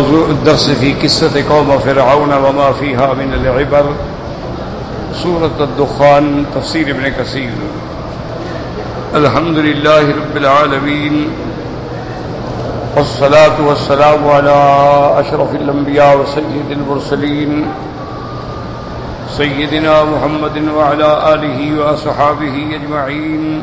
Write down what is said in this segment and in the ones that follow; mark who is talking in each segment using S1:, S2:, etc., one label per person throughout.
S1: موضوع الدرس في قصة قوم فرعون وما فيها من العبر، سورة الدخان، تفسير ابن كثير۔ الحمد لله رب العالمين، والصلاة والسلام على أشرف الأنبياء وسيد المرسلين سيدنا محمد وعلى آله وأصحابه أجمعين۔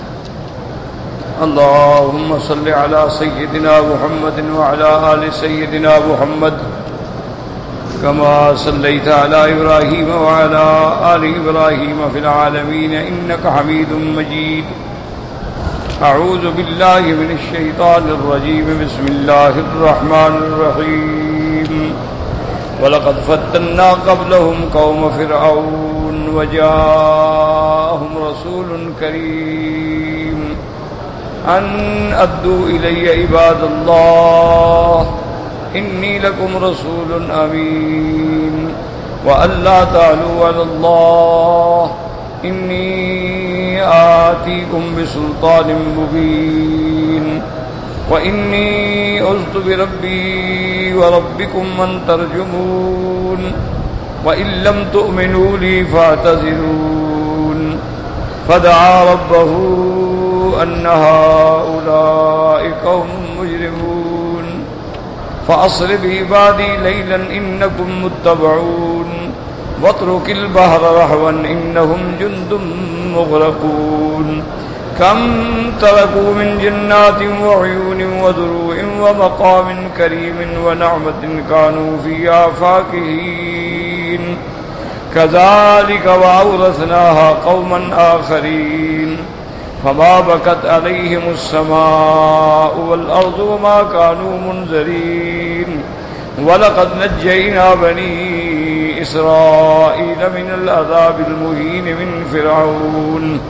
S1: اللهم صل على سيدنا محمد وعلى آل سيدنا محمد كما صليت على إبراهيم وعلى آل إبراهيم في العالمين إنك حميد مجيد۔ أعوذ بالله من الشيطان الرجيم، بسم الله الرحمن الرحيم۔ وَلَقَدْ فَتَنَّا قَبْلَهُمْ قَوْمَ فِرْعَوْنَ وَجَاءَهُمْ رَسُولٌ كَرِيمٌ أَنْ أَدُّوا إِلَيَّ عِبَادَ اللَّهِ إِنِّي لَكُمْ رَسُولٌ أَمِينٌ وَأَلَّا تَعْلُوا عَلَى اللَّهِ إِنِّي آتِيكُمْ بِسُلْطَانٍ مُبِينٍ وَإِنِّي عُذْتُ بِرَبِّي وَرَبِّكُمْ أَن تَرْجُمُونِ وَإِن لَّمْ تُؤْمِنُوا لِي فَاعْتَزِلُونِ۔ فَدَعَا رَبَّهُ أَنَّ هَٰؤُلَاءِ قَوْمٌ مُجْرِمُونَ فَأَسْرِ بِعِبَادِي لَيْلًا إِنَّكُمْ مُتَّبَعُونَ وَاتْرُكِ الْبَحْرَ رَهْوًا إِنَّهُمْ جُندٌ مُغْرَقُونَ كم تركوا من جنات وعيون وزروع ومقام كريم ونعمة كانوا فيها فاكهين كذلك وأورثناها قوما آخرين فما بكت عليهم السماء والأرض وما كانوا منذرين ولقد نجينا بني إسرائيل من العذاب المهين من فرعون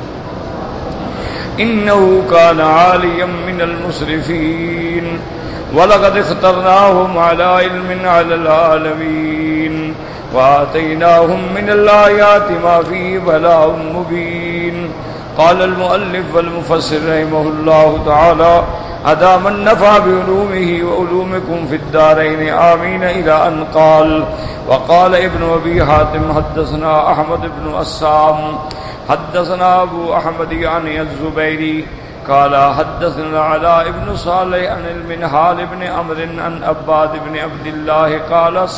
S1: إنه كان عاليا من المسرفين ولقد اخترناهم على علم على العالمين وآتيناهم من الآيات ما فيه بلاء مبين۔ قال المؤلف والمفسر رحمه الله تعالى أدام النفع بعلومه وعلومكم في الدارين آمين إلى أن قال۔ وقال ابن أبي حاتم حدثنا أحمد بن أسام حدثنا أبو أحمد يعني الزبيري قال حدثنا علاء بن صالح عن المنهال بن عمرو عن عباد بن عبد الله قال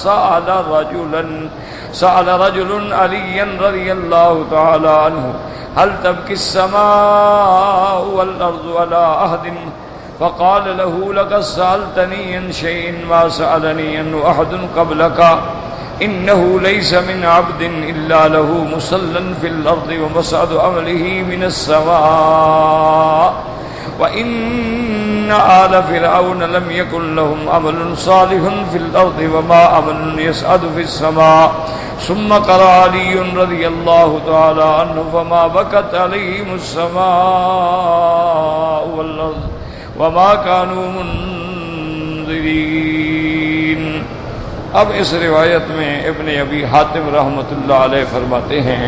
S1: سأل رجل عليا رضي الله تعالى عنه هل تبكي السماء والأرض على عهد؟ فقال له لقد سألتني عن شيء ما سألني عنه أحد قبلك إنه ليس من عبد إلا له مصلى في الأرض ومصعد عمله من السماء وإن آل فرعون لم يكن لهم عمل صالح في الأرض وما عمل يسعد في السماء۔ ثم قرأ علي رضي الله تعالى عنه فما بكت عليهم السماء والأرض وما كانوا منذرين۔ اب اس روایت میں ابن ابی حاتم رحمۃ اللہ علیہ فرماتے ہیں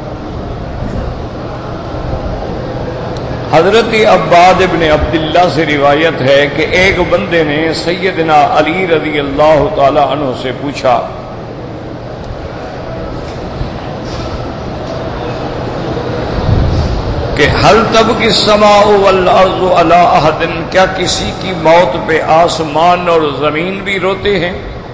S1: حضرت عباد ابن عبداللہ سے روایت ہے کہ ایک بندے نے سیدنا علی رضی اللہ تعالی عنہ سے پوچھا کہ حل تبکی السماء والارض علی عہد، کیا کسی کی موت پہ آسمان اور زمین بھی روتے ہیں؟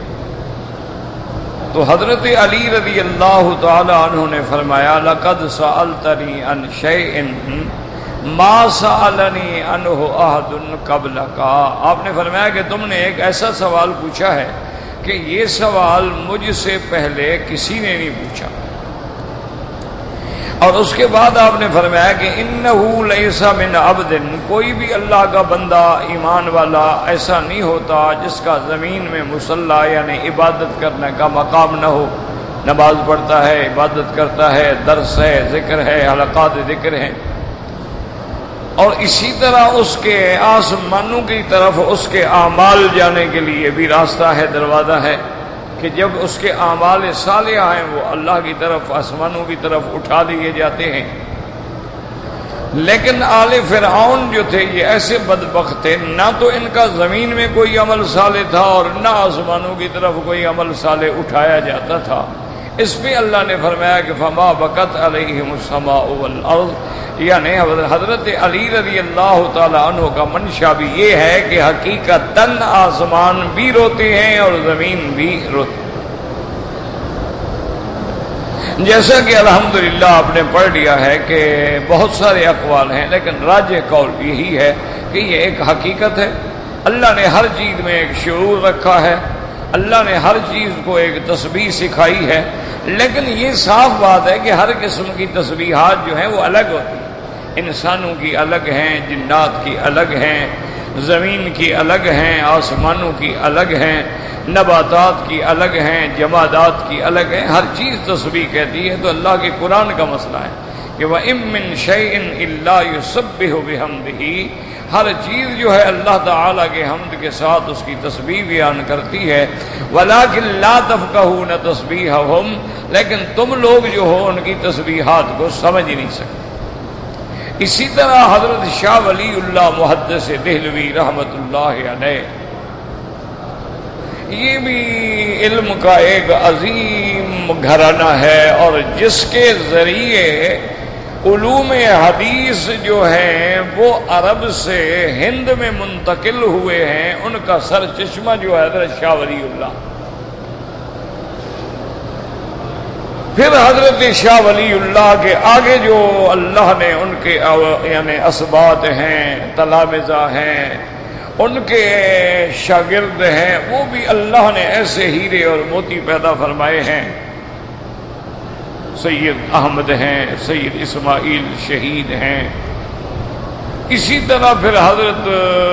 S1: تو حضرت علی رضی اللہ تعالی عنہ نے فرمایا لقد سألتنی عن شیء ما سألنی عنہ احد قبلک۔ آپ نے فرمایا کہ تم نے ایک ایسا سوال پوچھا ہے کہ یہ سوال مجھ سے پہلے کسی نے نہیں پوچھا۔ اور اس کے بعد آپ نے فرمایا کہ انہ لیس من عبد، کوئی بھی اللہ کا بندہ ایمان والا ایسا نہیں ہوتا جس کا زمین میں مصلی یعنی عبادت کرنے کا مقام نہ ہو، نماز پڑھتا ہے، عبادت کرتا ہے، درس ہے، ذکر ہے، حلقات ذکر ہیں۔ اور اسی طرح اس کے آسمانوں کی طرف اس کے اعمال جانے کے لیے بھی راستہ ہے، دروازہ ہے کہ جب اس کے اعمال صالحہ ہیں وہ اللہ کی طرف، آسمانوں کی طرف اٹھا دیے جاتے ہیں۔ لیکن آل فرعون جو تھے یہ ایسے بدبخت تھے، نہ تو ان کا زمین میں کوئی عمل صالح تھا اور نہ آسمانوں کی طرف کوئی عمل صالح اٹھایا جاتا تھا۔ اس پہ اللہ نے فرمایا کہ فما بکت علیہم السماء والارض، یعنی حضرت علی رضی اللہ تعالی عنہ کا منشا بھی یہ ہے کہ حقیقتاً آسمان بھی روتے ہیں اور زمین بھی روتے ہیں۔ جیسا کہ الحمدللہ آپ نے پڑھ لیا ہے کہ بہت سارے اقوال ہیں، لیکن راجح قول یہی ہے کہ یہ ایک حقیقت ہے۔ اللہ نے ہر چیز میں ایک شعور رکھا ہے، اللہ نے ہر چیز کو ایک تسبیح سکھائی ہے، لیکن یہ صاف بات ہے کہ ہر قسم کی تسبیحات جو ہیں وہ الگ ہوتی ہیں۔ انسانوں کی الگ ہیں، جنات کی الگ ہیں، زمین کی الگ ہیں، آسمانوں کی الگ ہیں، نباتات کی الگ ہیں، جمادات کی الگ ہیں، ہر چیز تسبیح کہتی ہے۔ تو اللہ کے قرآن کا مسئلہ ہے کہ وَإِن مِّن شَيْءٍ إِلَّا يُسَبِّحُ بِحَمْدِهِ، ہر چیز جو ہے اللہ تعالیٰ کے حمد کے ساتھ اس کی تسبیح بیان کرتی ہے۔ وَلَٰكِن لَّا تَفْقَهُونَ تَسْبِيحَهُمْ، لیکن تم لوگ جو ہو ان کی تسبیحات کو سمجھ نہیں سکتے۔ اسی طرح حضرت شاہ ولی اللہ محدث دہلوی رحمت اللہ علیہ، یہ بھی علم کا ایک عظیم گھرانہ ہے، اور جس کے ذریعے علوم حدیث جو ہیں وہ عرب سے ہند میں منتقل ہوئے ہیں، ان کا سر چشمہ جو ہے حضرت شاہ ولی اللہ۔ پھر حضرت شاہ ولی اللہ کے آگے جو اللہ نے ان کے یعنی اسباط ہیں، تلامذہ ہیں، ان کے شاگرد ہیں، وہ بھی اللہ نے ایسے ہیرے اور موتی پیدا فرمائے ہیں۔ سید احمد ہیں، سید اسماعیل شہید ہیں، اسی طرح پھر حضرت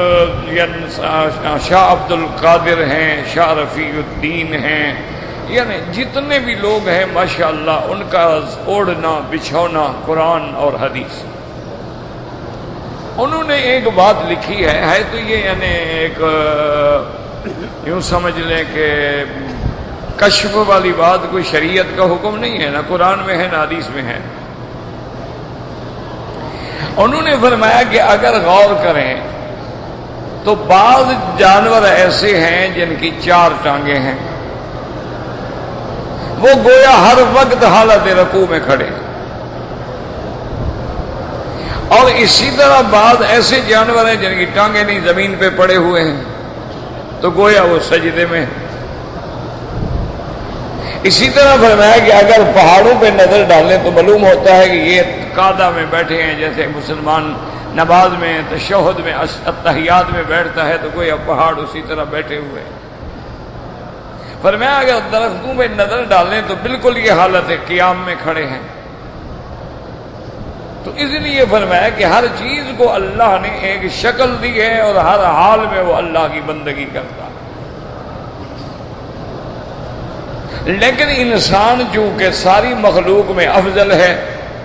S1: شاہ عبد القادر ہیں، شاہ رفیع الدین ہیں، یعنی جتنے بھی لوگ ہیں ماشاءاللہ ان کا اوڑھنا بچھونا قرآن اور حدیث۔ انہوں نے ایک بات لکھی ہے تو یہ یعنی ایک یوں سمجھ لیں کہ کشف والی بات، کوئی شریعت کا حکم نہیں ہے، نہ قرآن میں ہے نہ حدیث میں ہے۔ انہوں نے فرمایا کہ اگر غور کریں تو بعض جانور ایسے ہیں جن کی 4 ٹانگیں ہیں، وہ گویا ہر وقت حالت رکوع میں کھڑے، اور اسی طرح بعض ایسے جانور ہیں جن کی ٹانگیں نہیں، زمین پہ پڑے ہوئے ہیں، تو گویا وہ سجدے میں۔ اسی طرح فرمایا کہ اگر پہاڑوں پہ نظر ڈالیں تو معلوم ہوتا ہے کہ یہ قعدہ میں بیٹھے ہیں، جیسے مسلمان نماز میں تشہد میں التحیات میں بیٹھتا ہے تو گویا پہاڑ اسی طرح بیٹھے ہوئے ہیں۔ فرمایا اگر درختوں پہ نظر ڈالیں تو بالکل یہ حالت ہے قیام میں کھڑے ہیں۔ تو اس لیے فرمایا کہ ہر چیز کو اللہ نے ایک شکل دی ہے اور ہر حال میں وہ اللہ کی بندگی کرتا ہے۔ لیکن انسان چونکہ ساری مخلوق میں افضل ہے،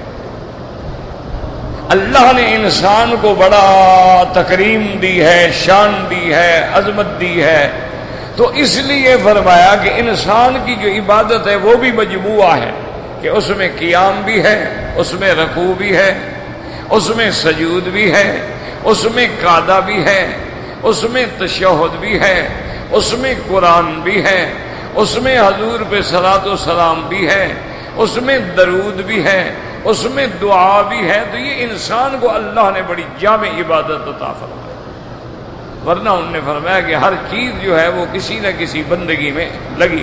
S1: اللہ نے انسان کو بڑا تکریم دی ہے، شان دی ہے، عظمت دی ہے، تو اس لیے فرمایا کہ انسان کی جو عبادت ہے وہ بھی مجموعہ ہے، کہ اس میں قیام بھی ہے، اس میں رکوع بھی ہے، اس میں سجود بھی ہے، اس میں قعدہ بھی ہے، اس میں تشہد بھی ہے، اس میں قرآن بھی ہے، اس میں حضور پہ صلاۃ و سلام بھی ہے، اس میں درود بھی ہے، اس میں دعا بھی ہے۔ تو یہ انسان کو اللہ نے بڑی جامع عبادت عطا فرمائی، ورنہ انہوں نے فرمایا کہ ہر چیز جو ہے وہ کسی نہ کسی بندگی میں لگی۔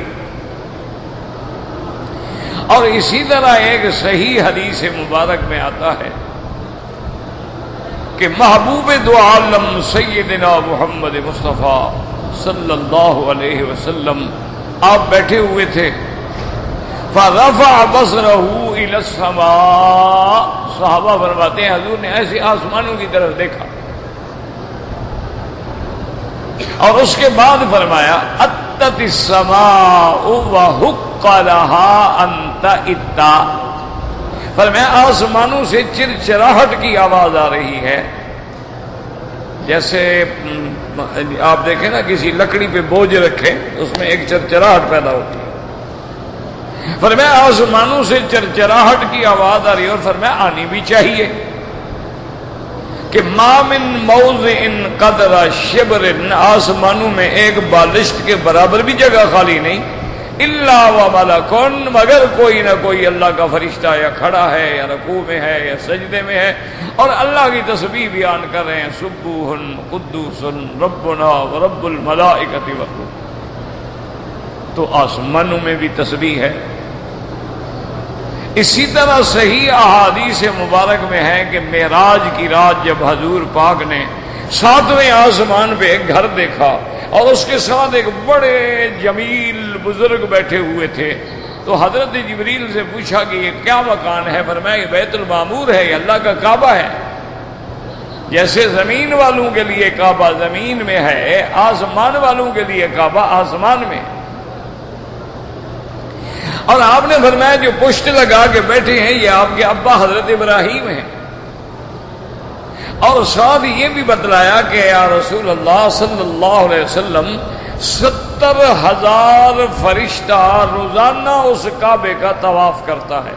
S1: اور اسی طرح ایک صحیح حدیث مبارک میں آتا ہے کہ محبوب دو عالم سیدنا محمد مصطفیٰ صلی اللہ علیہ وسلم آپ بیٹھے ہوئے تھے، فَرَفَعَ بَصَرَهُ إِلَى السَّمَاءِ، صحابہ فرماتے ہیں حضور نے ایسے آسمانوں کی طرف دیکھا، اور اس کے بعد فرمایا اَتَّتِ السَّمَاءُ وَحُقَّ لَهَا أَن تَئِتَّ، فرمایا آسمانوں سے چرچراہٹ کی آواز آ رہی ہے، جیسے آپ دیکھیں نا کسی لکڑی پہ بوجھ رکھے اس میں ایک چرچراہٹ پیدا ہوتی ہے، فرمایا آسمانوں سے چرچراہٹ کی آواز آ رہی ہے، اور فرمایا آنی بھی چاہیے۔ کہ ما من موضع قدر شبر، آسمانوں میں ایک بالشت کے برابر بھی جگہ خالی نہیں، الا وملکن، مگر کوئی نہ کوئی اللہ کا فرشتہ یا کھڑا ہے یا رکوع میں ہے یا سجدے میں ہے اور اللہ کی تسبیح بیان کر رہے ہیں، سبوح قدوس ربنا ورب الملائکۃ والروح۔ تو آسمانوں میں بھی تسبیح ہے۔ اسی طرح صحیح احادیث مبارک میں ہے کہ معراج کی رات جب حضور پاک نے 7ویں آسمان پہ ایک گھر دیکھا اور اس کے ساتھ ایک بڑے جمیل بزرگ بیٹھے ہوئے تھے، تو حضرت جبریل سے پوچھا کہ یہ کیا مکان ہے؟ فرمایا یہ بیت المعمور ہے، یہ اللہ کا کعبہ ہے۔ جیسے زمین والوں کے لیے کعبہ زمین میں ہے، آسمان والوں کے لیے کعبہ آسمان میں۔ اور آپ نے فرمایا جو پشت لگا کے بیٹھے ہیں یہ آپ کے ابا حضرت ابراہیم ہیں، اور ساتھ یہ بھی بتلایا کہ یا رسول اللہ صلی اللہ علیہ وسلم 70,000 فرشتہ روزانہ اس کعبے کا طواف کرتا ہے،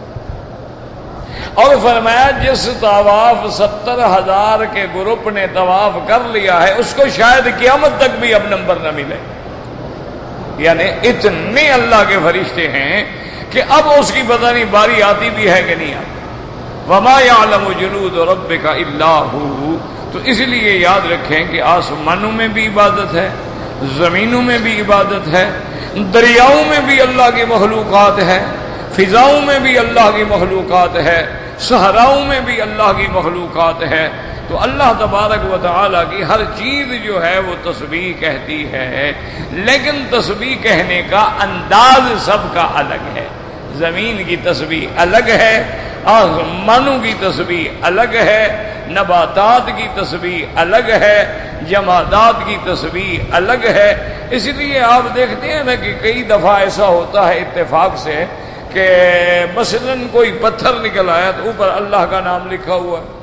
S1: اور فرمایا جس طواف 70,000 کے گروپ نے طواف کر لیا ہے اس کو شاید قیامت تک بھی اب نمبر نہ ملے۔ یعنی اتنے اللہ کے فرشتے ہیں کہ اب اس کی پتہ نہیں باری آتی بھی ہے کہ نہیں آتی۔ وما یعلم جنود ربک الا ہو۔ تو اس لیے یاد رکھیں کہ آسمانوں میں بھی عبادت ہے، زمینوں میں بھی عبادت ہے، دریاؤں میں بھی اللہ کی مخلوقات ہے، فضاؤں میں بھی اللہ کی مخلوقات ہے، صحراؤں میں بھی اللہ کی مخلوقات ہے۔ تو اللہ تبارک و تعالیٰ کی ہر چیز جو ہے وہ تسبیح کہتی ہے، لیکن تسبیح کہنے کا انداز سب کا الگ ہے۔ زمین کی تسبیح الگ ہے، آسمانوں کی تسبیح الگ ہے، نباتات کی تسبیح الگ ہے، جمادات کی تسبیح الگ ہے۔ اس لیے آپ دیکھتے ہیں نا کہ کئی دفعہ ایسا ہوتا ہے اتفاق سے کہ مثلا کوئی پتھر نکل آیا تو اوپر اللہ کا نام لکھا ہوا ہے۔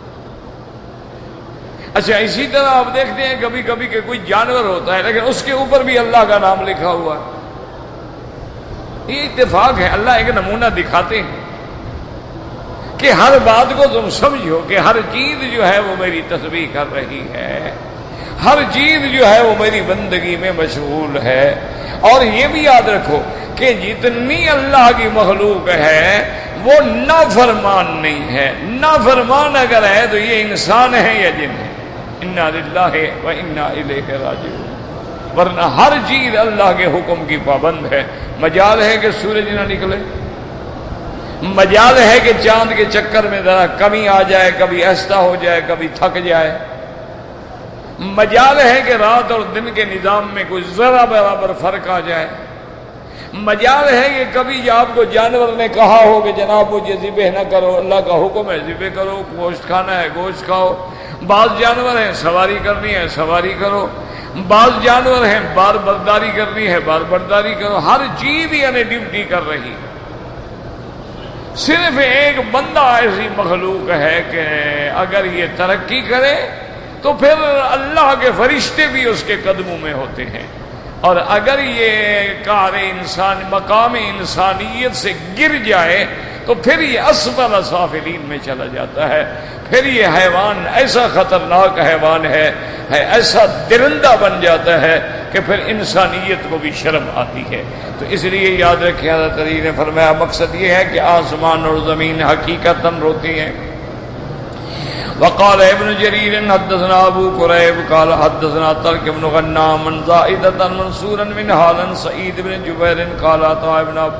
S1: اچھا اسی طرح آپ دیکھتے ہیں کبھی کبھی کہ کوئی جانور ہوتا ہے لیکن اس کے اوپر بھی اللہ کا نام لکھا ہوا ہے۔ یہ اتفاق ہے، اللہ ایک نمونہ دکھاتے ہیں کہ ہر بات کو تم سمجھو کہ ہر چیز جو ہے وہ میری تسبیح کر رہی ہے، ہر چیز جو ہے وہ میری بندگی میں مشغول ہے۔ اور یہ بھی یاد رکھو کہ جتنی اللہ کی مخلوق ہے وہ نافرمان نہیں ہے۔ نافرمان اگر ہے تو یہ انسان ہے یا جن ہے۔ انا للہ و انا الیہ راجعون۔ ورنہ ہر چیز اللہ کے حکم کی پابند ہے۔ مجال ہے کہ سورج نہ نکلے، مجال ہے کہ چاند کے چکر میں ذرا کمی آ جائے، کبھی ایسا ہو جائے، کبھی تھک جائے، مجال ہے کہ رات اور دن کے نظام میں کوئی ذرا برابر فرق آ جائے، مجال ہے کہ کبھی آپ کو جانور نے کہا ہو کہ جناب مجھے ذبح نہ کرو، اللہ کا حکم ہے ذبح کرو، گوشت کھانا ہے گوشت کھاؤ۔ بعض جانور ہیں سواری کرنی ہے سواری کرو، بعض جانور ہیں بار برداری کرنی ہے بار برداری کرو۔ ہر چیز یعنی ڈیوٹی کر رہی ہے۔ صرف ایک بندہ ایسی مخلوق ہے کہ اگر یہ ترقی کرے تو پھر اللہ کے فرشتے بھی اس کے قدموں میں ہوتے ہیں، اور اگر یہ کار انسان مقام انسانیت سے گر جائے تو پھر یہ اسفل سافلین میں چلا جاتا ہے۔ پھر یہ حیوان ایسا خطرناک حیوان ہے، ایسا درندہ بن جاتا ہے کہ پھر انسانیت کو بھی شرم آتی ہے۔ تو اس لیے یاد رکھیں حضرت علی نے فرمایا مقصد یہ ہے کہ آسمان اور زمین حقیقتاً روتی ہیں۔ وقال ابن جرير حدثنا ابو قريب قال حدثنا طلق بن غنام من زائدة منصورا من حالا سعيد بن جبير قال عطاء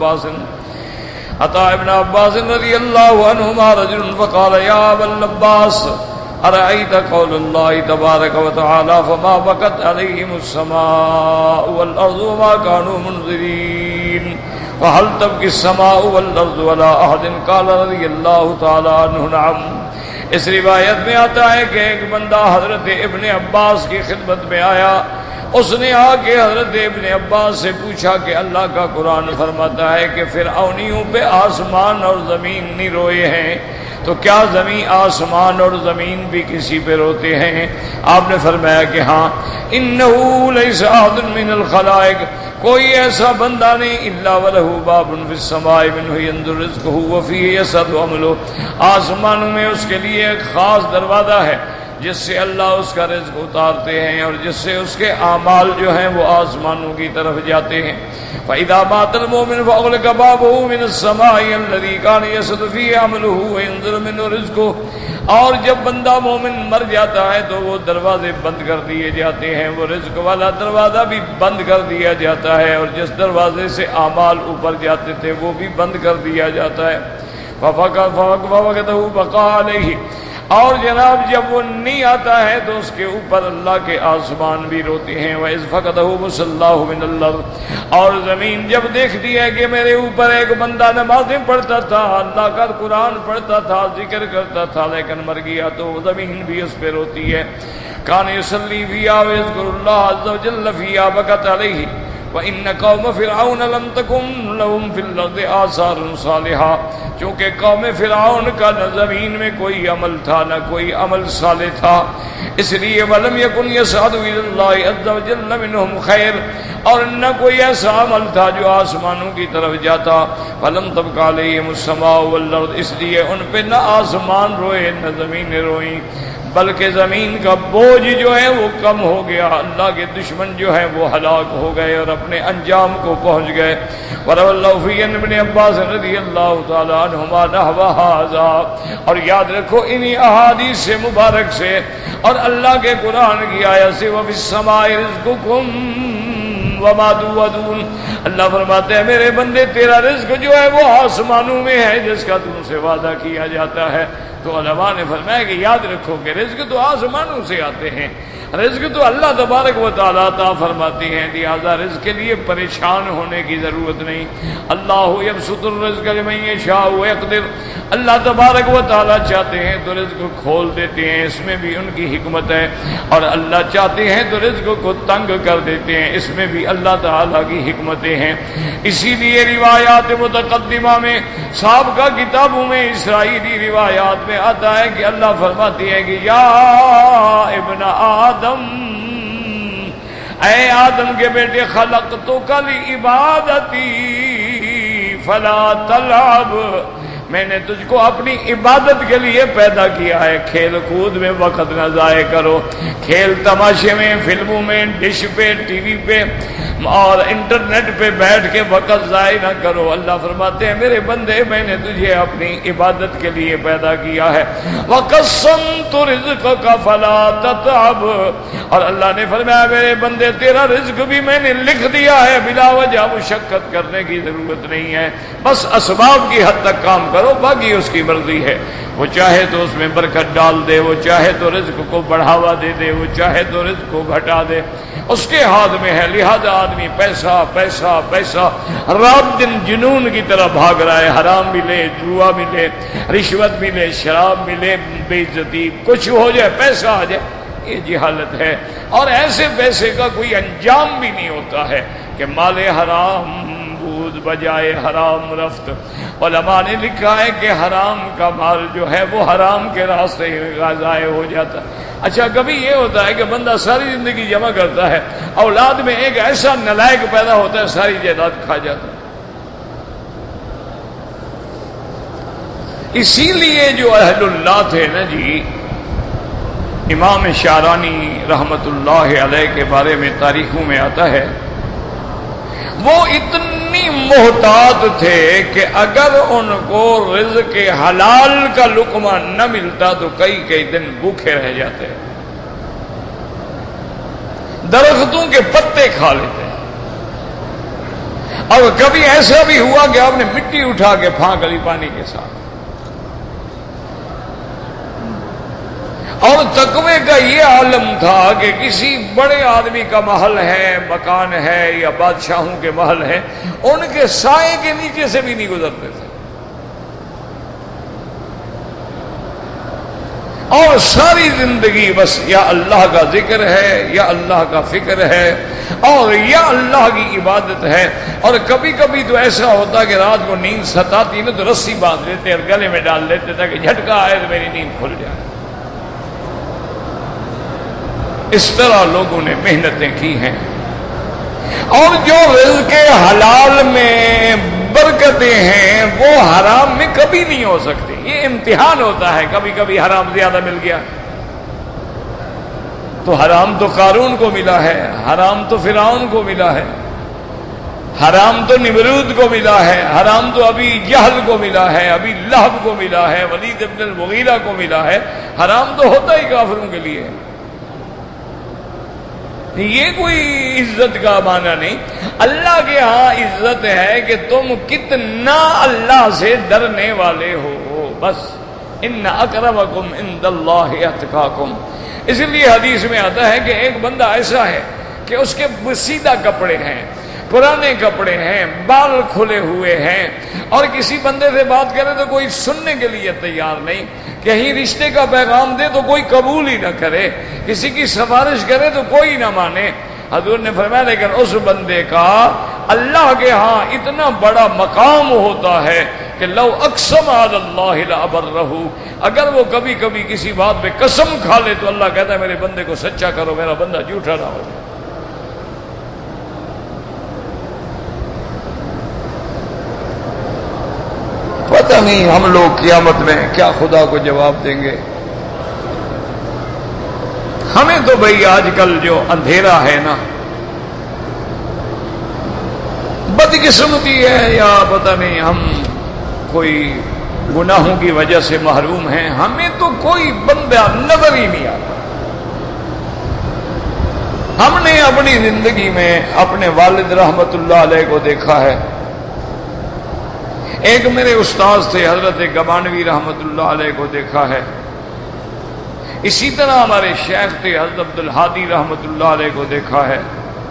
S1: ابن عباس رضي الله عنهما رجل فقال يا ابا العباس أرأيت قول الله تبارك وتعالى فما بكت عليهم السماء والأرض وما كانوا منذرين فهل تبكي السماء والأرض ولا أحد قال رضي الله تعالى عنه نعم۔ اس روایت میں آتا ہے کہ ایک بندہ حضرت ابن عباس کی خدمت میں آیا، اس نے آ کے حضرت ابن عباس سے پوچھا کہ اللہ کا قرآن فرماتا ہے کہ فرعونیوں پہ آسمان اور زمین نہیں روئے ہیں، تو کیا زمین آسمان اور زمین بھی کسی پہ روتے ہیں؟ آپ نے فرمایا کہ ہاں، انہ لیس احد من الخلائق، کوئی ایسا بندہ نہیں الا ولہ باب فی السماء منہ ينظر رزقہ وفیہ یسعد عملہ، آسمانوں میں اس کے لیے ایک خاص دروازہ ہے جس سے اللہ اس کا رزق اتارتے ہیں اور جس سے اس کے اعمال جو ہیں وہ آسمانوں کی طرف جاتے ہیں۔ فَإِذَا مَاتَ الْمُؤْمِنُ فَأُغْلِقَ بَابُهُ مِنَ السَّمَاءِ الَّذِي كَانَ يَسْعَدُ فِيهِ عَمَلُهُ وَيَنزِلُ مِنْهُ رِزْقُهُ، اور جب بندہ مومن مر جاتا ہے تو وہ دروازے بند کر دیے جاتے ہیں، وہ رزق والا دروازہ بھی بند کر دیا جاتا ہے، اور جس دروازے سے اعمال اوپر جاتے تھے وہ بھی بند کر دیا جاتا ہے۔ فَوَقَتَهُ بَقَى عَلَيْهِ، اور جناب جب وہ نہیں آتا ہے تو اس کے اوپر اللہ کے آسمان بھی روتے ہیں۔ وَإِذْ فَقَدَهُ مُصَلَّاهُ مِنَ الْأَرْضِ، اور زمین جب دیکھتی ہے کہ میرے اوپر ایک بندہ نمازیں پڑھتا تھا، اللہ کا قرآن پڑھتا تھا، ذکر کرتا تھا، لیکن مر گیا، تو زمین بھی اس پہ روتی ہے۔ كَانَ يُصَلِّي فِيهَا وَيَذْكُرُ اللَّهَ عَزَّ وَجَلَّ فِيهَا بَكَتْ عَلَيْهِ وَإِنَّ قَوْمَ فِرْعَوْنَ لَمْ تَكُنْ لَهُمْ فِي الْأَرْضِ آثَارٌ صَالِحَةٌ، چونکہ قوم فرعون کا نہ زمین میں کوئی عمل تھا نہ کوئی عمل صالح تھا، اس لیے وَلَمْ يَكُنْ يَصْعَدُ إِلَى اللَّهِ عَزَّ وَجَلَّ مِنْهُمْ خَيْرٌ، اور نہ کوئی ایسا عمل تھا جو آسمانوں کی طرف جاتا۔ فَلَمْ تَبْقَ عَلَيْهِمُ السَّمَاءُ وَالْأَرْضُ، اس لیے ان پہ نہ آسمان روئے نہ زمینیں روئیں، بلکہ زمین کا بوجھ جو ہے وہ کم ہو گیا، اللہ کے دشمن جو ہے وہ ہلاک ہو گئے اور اپنے انجام کو پہنچ گئے۔ وَرَوَى اللَّهُ فِي ابن عباس رضی اللہ تعالی عنہما نحو هذا، اور یاد رکھو انہی احادیث سے مبارک سے اور اللہ کے قرآن کی آیت سے، وَفِي السَّمَاءِ رِزْقُكُمْ وَمَا تُوعَدُونَ، اللہ فرماتے ہیں میرے بندے تیرا رزق جو ہے وہ آسمانوں میں ہے جس کا تم سے وعدہ کیا جاتا ہے۔ تو علماء نے فرمایا کہ یاد رکھو کہ رزق تو آسمانوں سے آتے ہیں، رزق تو اللہ تبارک و تعالیٰ عطا فرماتی ہیں، لہذا رزق کے لیے پریشان ہونے کی ضرورت نہیں۔ اللہ یبسط الرزق لمن یشاء ویقدر، اللہ تبارک و تعالیٰ چاہتے ہیں تو رزق کھول دیتے ہیں، اس میں بھی ان کی حکمت ہے، اور اللہ چاہتے ہیں تو رزق کو تنگ کر دیتے ہیں، اس میں بھی اللہ تعالیٰ کی حکمتیں ہیں۔ اسی لیے روایات متقدمہ میں سابقہ کتابوں میں اسرائیلی روایات میں آتا ہے کہ اللہ فرماتی ہے کہ یا ابن آدم، اے آدم کے بیٹے، خلقتک لعبادتی فلا تلعب، میں نے تجھ کو اپنی عبادت کے لیے پیدا کیا ہے، کھیل کود میں وقت نہ ضائع کرو، کھیل تماشے میں، فلموں میں، ڈش پہ، ٹی وی پہ اور انٹرنیٹ پہ بیٹھ کے وقت ضائع نہ کرو۔ اللہ فرماتے ہیں میرے بندے میں نے تجھے اپنی عبادت کے لیے پیدا کیا ہے۔ وَقَسَّمْتُ رِزْقَكَ فَلَا تَتْعَبْ، اور اللہ نے فرمایا میرے بندے تیرا رزق بھی میں نے لکھ دیا ہے، بلا وجہ مشقت کرنے کی ضرورت نہیں ہے، بس اسباب کی حد تک کام کرو، باقی اس کی مرضی ہے، وہ چاہے تو اس میں برکت ڈال دے، وہ چاہے تو رزق کو بڑھاوا دے دے، وہ چاہے تو رزق کو گھٹا دے، اس کے ہاتھ میں ہے۔ لہذا آدمی پیسہ پیسہ پیسہ رات دن جنون کی طرح بھاگ رہا ہے، حرام ملے، جوا ملے، رشوت ملے، شراب ملے، بے عزتی، کچھ ہو جائے، پیسہ آ جائے، یہ جہالت ہے، اور ایسے پیسے کا کوئی انجام بھی نہیں ہوتا ہے کہ مال حرام بود بجائے حرام رفت۔ علماء نے لکھا ہے کہ حرام کا مال جو ہے وہ حرام کے راستے ضائع ہو جاتا ہے۔ اچھا کبھی یہ ہوتا ہے کہ بندہ ساری زندگی جمع کرتا ہے، اولاد میں ایک ایسا نالائق پیدا ہوتا ہے ساری جائیداد کھا جاتا ہے۔ اسی لیے جو اہل اللہ تھے نا جی، امام شعرانی رحمت اللہ علیہ کے بارے میں تاریخوں میں آتا ہے، وہ اتنی محتاط تھے کہ اگر ان کو رزق حلال کا لقمہ نہ ملتا تو کئی دن بھوکے رہ جاتے، درختوں کے پتے کھا لیتے۔ اور کبھی ایسا بھی ہوا کہ آپ نے مٹی اٹھا کے پھانک لی پانی کے ساتھ۔ اور تقوی کا یہ عالم تھا کہ کسی بڑے آدمی کا محل ہے، مکان ہے، یا بادشاہوں کے محل ہے، ان کے سائے کے نیچے سے بھی نہیں گزرتے تھے، اور ساری زندگی بس یا اللہ کا ذکر ہے، یا اللہ کا فکر ہے، اور یا اللہ کی عبادت ہے۔ اور کبھی کبھی تو ایسا ہوتا کہ رات کو نیند ستاتی نا تو رسی باندھ لیتے اور گلے میں ڈال لیتے تاکہ جھٹکا آئے تو میری نیند کھل جائے۔ اس طرح لوگوں نے محنتیں کی ہیں۔ اور جو رزق حلال میں برکتیں ہیں وہ حرام میں کبھی نہیں ہو سکتی. یہ امتحان ہوتا ہے. کبھی کبھی حرام زیادہ مل گیا تو حرام تو قارون کو ملا ہے، حرام تو فرعون کو ملا ہے، حرام تو نمرود کو ملا ہے، حرام تو ابھی جہل کو ملا ہے، ابھی لہب کو ملا ہے، ولید ابن المغیرہ کو ملا ہے. حرام تو ہوتا ہی کافروں کے لیے. یہ کوئی عزت کا معنی نہیں. اللہ کے ہاں عزت ہے کہ تم کتنا اللہ سے ڈرنے والے ہو. بس ان اکرمکم عند اللہ اتقاکم. اس لیے حدیث میں آتا ہے کہ ایک بندہ ایسا ہے کہ اس کے سیدھا کپڑے ہیں، پرانے کپڑے ہیں، بال کھلے ہوئے ہیں، اور کسی بندے سے بات کرے تو کوئی سننے کے لیے تیار نہیں، کہیں رشتے کا پیغام دے تو کوئی قبول ہی نہ کرے، کسی کی سفارش کرے تو کوئی نہ مانے. حضور نے فرمایا لیکن اس بندے کا اللہ کے ہاں اتنا بڑا مقام ہوتا ہے کہ لو اقسم علی اللہ لابرہ، اگر وہ کبھی کبھی کسی بات پہ قسم کھا لے تو اللہ کہتا ہے میرے بندے کو سچا کرو، میرا بندہ جھوٹا نہ ہو جائے. پتہ نہیں ہم لوگ قیامت میں کیا خدا کو جواب دیں گے. ہمیں تو بھئی آج کل جو اندھیرا ہے نا، بدقسمتی ہے یا پتہ نہیں ہم کوئی گناہوں کی وجہ سے محروم ہیں، ہمیں تو کوئی بندہ نظر ہی نہیں آتا. ہم نے اپنی زندگی میں اپنے والد رحمت اللہ علیہ کو دیکھا ہے. ایک میرے استاذ تھے حضرت گبانوی رحمت اللہ علیہ کو دیکھا ہے. اسی طرح ہمارے شیخ تھے حضرت عبد الحادی رحمت اللہ علیہ کو دیکھا ہے.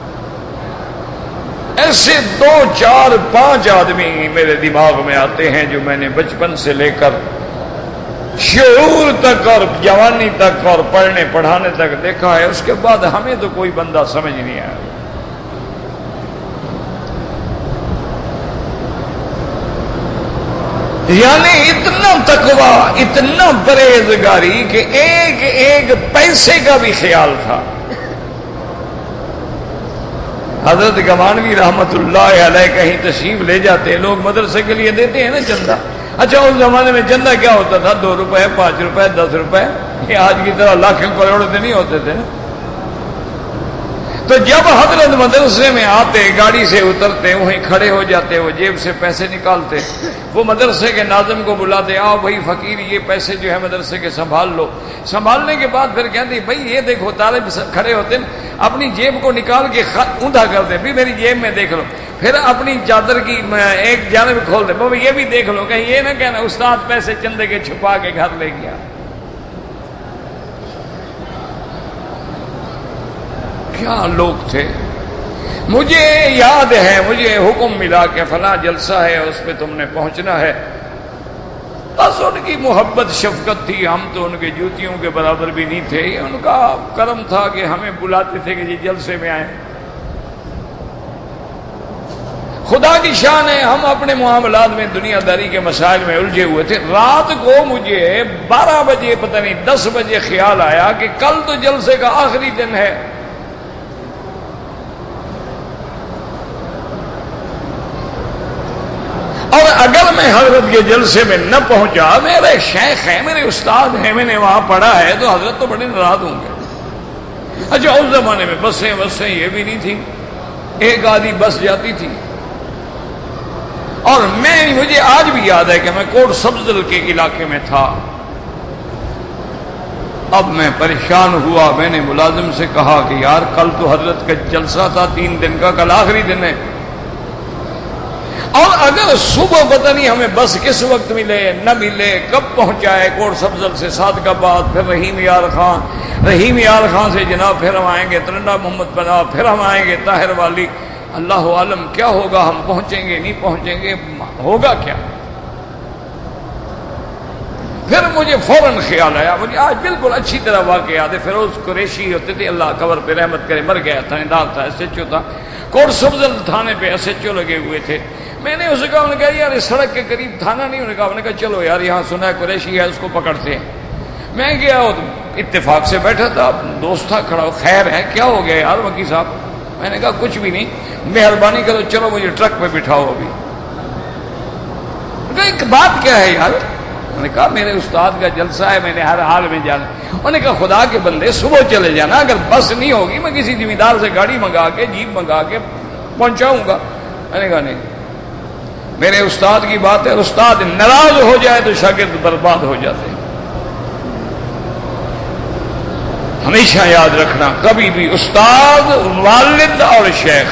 S1: ایسے 2 4 5 آدمی میرے دماغ میں آتے ہیں جو میں نے بچپن سے لے کر شعور تک اور جوانی تک اور پڑھنے پڑھانے تک دیکھا ہے. اس کے بعد ہمیں تو کوئی بندہ سمجھ نہیں آیا. یعنی اتنا تقویٰ، اتنا پرہیزگاری کہ ایک ایک پیسے کا بھی خیال تھا. حضرت گمانوی رحمت اللہ علیہ کہیں تشریف لے جاتے، لوگ مدرسے کے لیے دیتے ہیں نا چندہ. اچھا اس زمانے میں چندہ کیا ہوتا تھا؟ 2 روپے 5 روپے 10 روپے. یہ آج کی طرح لاکھ کروڑ سے نہیں ہوتے تھے. تو جب حضرت مدرسے میں آتے، گاڑی سے اترتے، وہیں کھڑے ہو جاتے، وہ جیب سے پیسے نکالتے، وہ مدرسے کے ناظم کو بلاتے، آؤ بھائی فقیر یہ پیسے جو ہے مدرسے کے سنبھال لو. سنبھالنے کے بعد پھر کہتے بھائی یہ دیکھو، طالب کھڑے ہوتے اپنی جیب کو نکال کے اوندا کرتے، بھی میری جیب میں دیکھ لو. پھر اپنی چادر کی ایک جانب کھول دے، بابا یہ بھی دیکھ لو، کہیں یہ نہ کہنا استاد پیسے چندے کے چھپا کے گھر لے گیا. کیا لوگ تھے. مجھے یاد ہے، مجھے حکم ملا کہ فلاں جلسہ ہے، اس پہ تم نے پہنچنا ہے. بس ان کی محبت شفقت تھی، ہم تو ان کے جوتیوں کے برابر بھی نہیں تھے. ان کا کرم تھا کہ ہمیں بلاتے تھے کہ جی جلسے میں آئیں. خدا کی شان ہے، ہم اپنے معاملات میں دنیا داری کے مسائل میں الجھے ہوئے تھے. رات کو مجھے 12 بجے پتہ نہیں 10 بجے خیال آیا کہ کل تو جلسے کا آخری دن ہے. اور اگر میں حضرت کے جلسے میں نہ پہنچا، میرے شیخ ہیں، میرے استاد ہیں، میں نے وہاں پڑھا ہے، تو حضرت تو بڑے ناراض ہوں گے. اچھا اس زمانے میں بسیں یہ بھی نہیں تھی، ایک آدھی بس جاتی تھی. اور مجھے آج بھی یاد ہے کہ میں کوٹ سبزل کے علاقے میں تھا. اب میں پریشان ہوا، میں نے ملازم سے کہا کہ یار کل تو حضرت کا جلسہ تھا 3 دن کا، کل آخری دن ہے، اور اگر صبح پتہ نہیں ہمیں بس کس وقت ملے نہ ملے، کب پہنچائے کوٹ سبزل سے سعدکاباد، پھر رحیم یار خان سے جناب پھر ہم آئیں گے ترنڈا محمد پناہ، پھر ہم آئیں گے طاہر والی. اللہ عالم کیا ہوگا، ہم پہنچیں گے نہیں پہنچیں گے، ہوگا کیا. پھر مجھے فوراً خیال آیا، مجھے آج بالکل اچھی طرح واقع یاد ہے. فیروز قریشی ہوتے تھے، اللہ قبر پہ رحمت کرے، مر گیا، تھانے دار تھا، ایس ایچ او تھا. کوٹ سبزل تھانے پہ ایس ایچ او لگے ہوئے تھے. میں نے اسے کہا، انہوں نے کہا یار اس سڑک کے قریب تھانہ نہیں. انہوں نے کہا چلو یار یہاں سنا ہے قریشی ہے، اس کو پکڑتے ہیں. میں گیا، اتفاق سے بیٹھا تھا، دوست تھا کھڑا. خیر ہے، کیا ہو گیا یار وکیل صاحب؟ میں نے کہا کچھ بھی نہیں، مہربانی کرو چلو مجھے ٹرک پہ بٹھاؤ ابھی۔ ایک بات کیا ہے یار؟ میں نے کہا میرے استاد کا جلسہ ہے، میں نے ہر حال میں جانا۔ انہوں نے کہا خدا کے بندے صبح چلے جانا، اگر بس نہیں ہوگی میں کسی زمیندار سے گاڑی منگا کے جیپ منگا کے پہنچاؤں گا۔ میں نے کہا نہیں، میرے استاد کی بات ہے، استاد ناراض ہو جائے تو شاگرد برباد ہو جاتے ہیں۔ ہمیشہ یاد رکھنا، کبھی بھی استاد، والد اور شیخ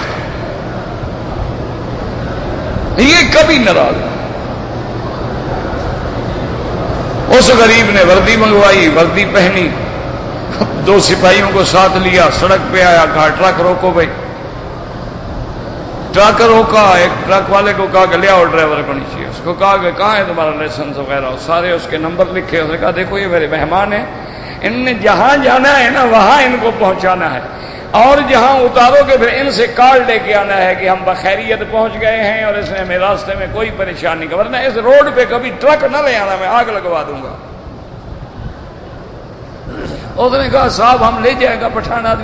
S1: یہ کبھی ناراض نہیں۔ اس غریب نے وردی منگوائی، وردی پہنی، 2 سپاہیوں کو ساتھ لیا، سڑک پہ آیا، کہا ٹرک روکو بھائی۔ ٹرک روکا، ایک ٹرک والے کو کہا کہ لے آؤ ڈرائیور کو نیچے۔ اس کو کہا کہ کہاں ہے تمہارا لائسنس وغیرہ، سارے اس کے نمبر لکھے۔ اس نے کہا دیکھو یہ میرے مہمان ہیں، ان نے جہاں جانا ہے نا وہاں ان کو پہنچانا ہے، اور جہاں اتارو گے پھر ان سے کارڈ لے کے آنا ہے کہ ہم بخیریت پہنچ گئے ہیں اور اس نے ہمیں راستے میں کوئی پریشانی نہیں، ورنہ اس روڈ پہ کبھی ٹرک نہ لے آنا، میں آگ لگوا دوں گا۔ اس نے کہا صاحب ہم لے جائے گا، پٹھان آدمی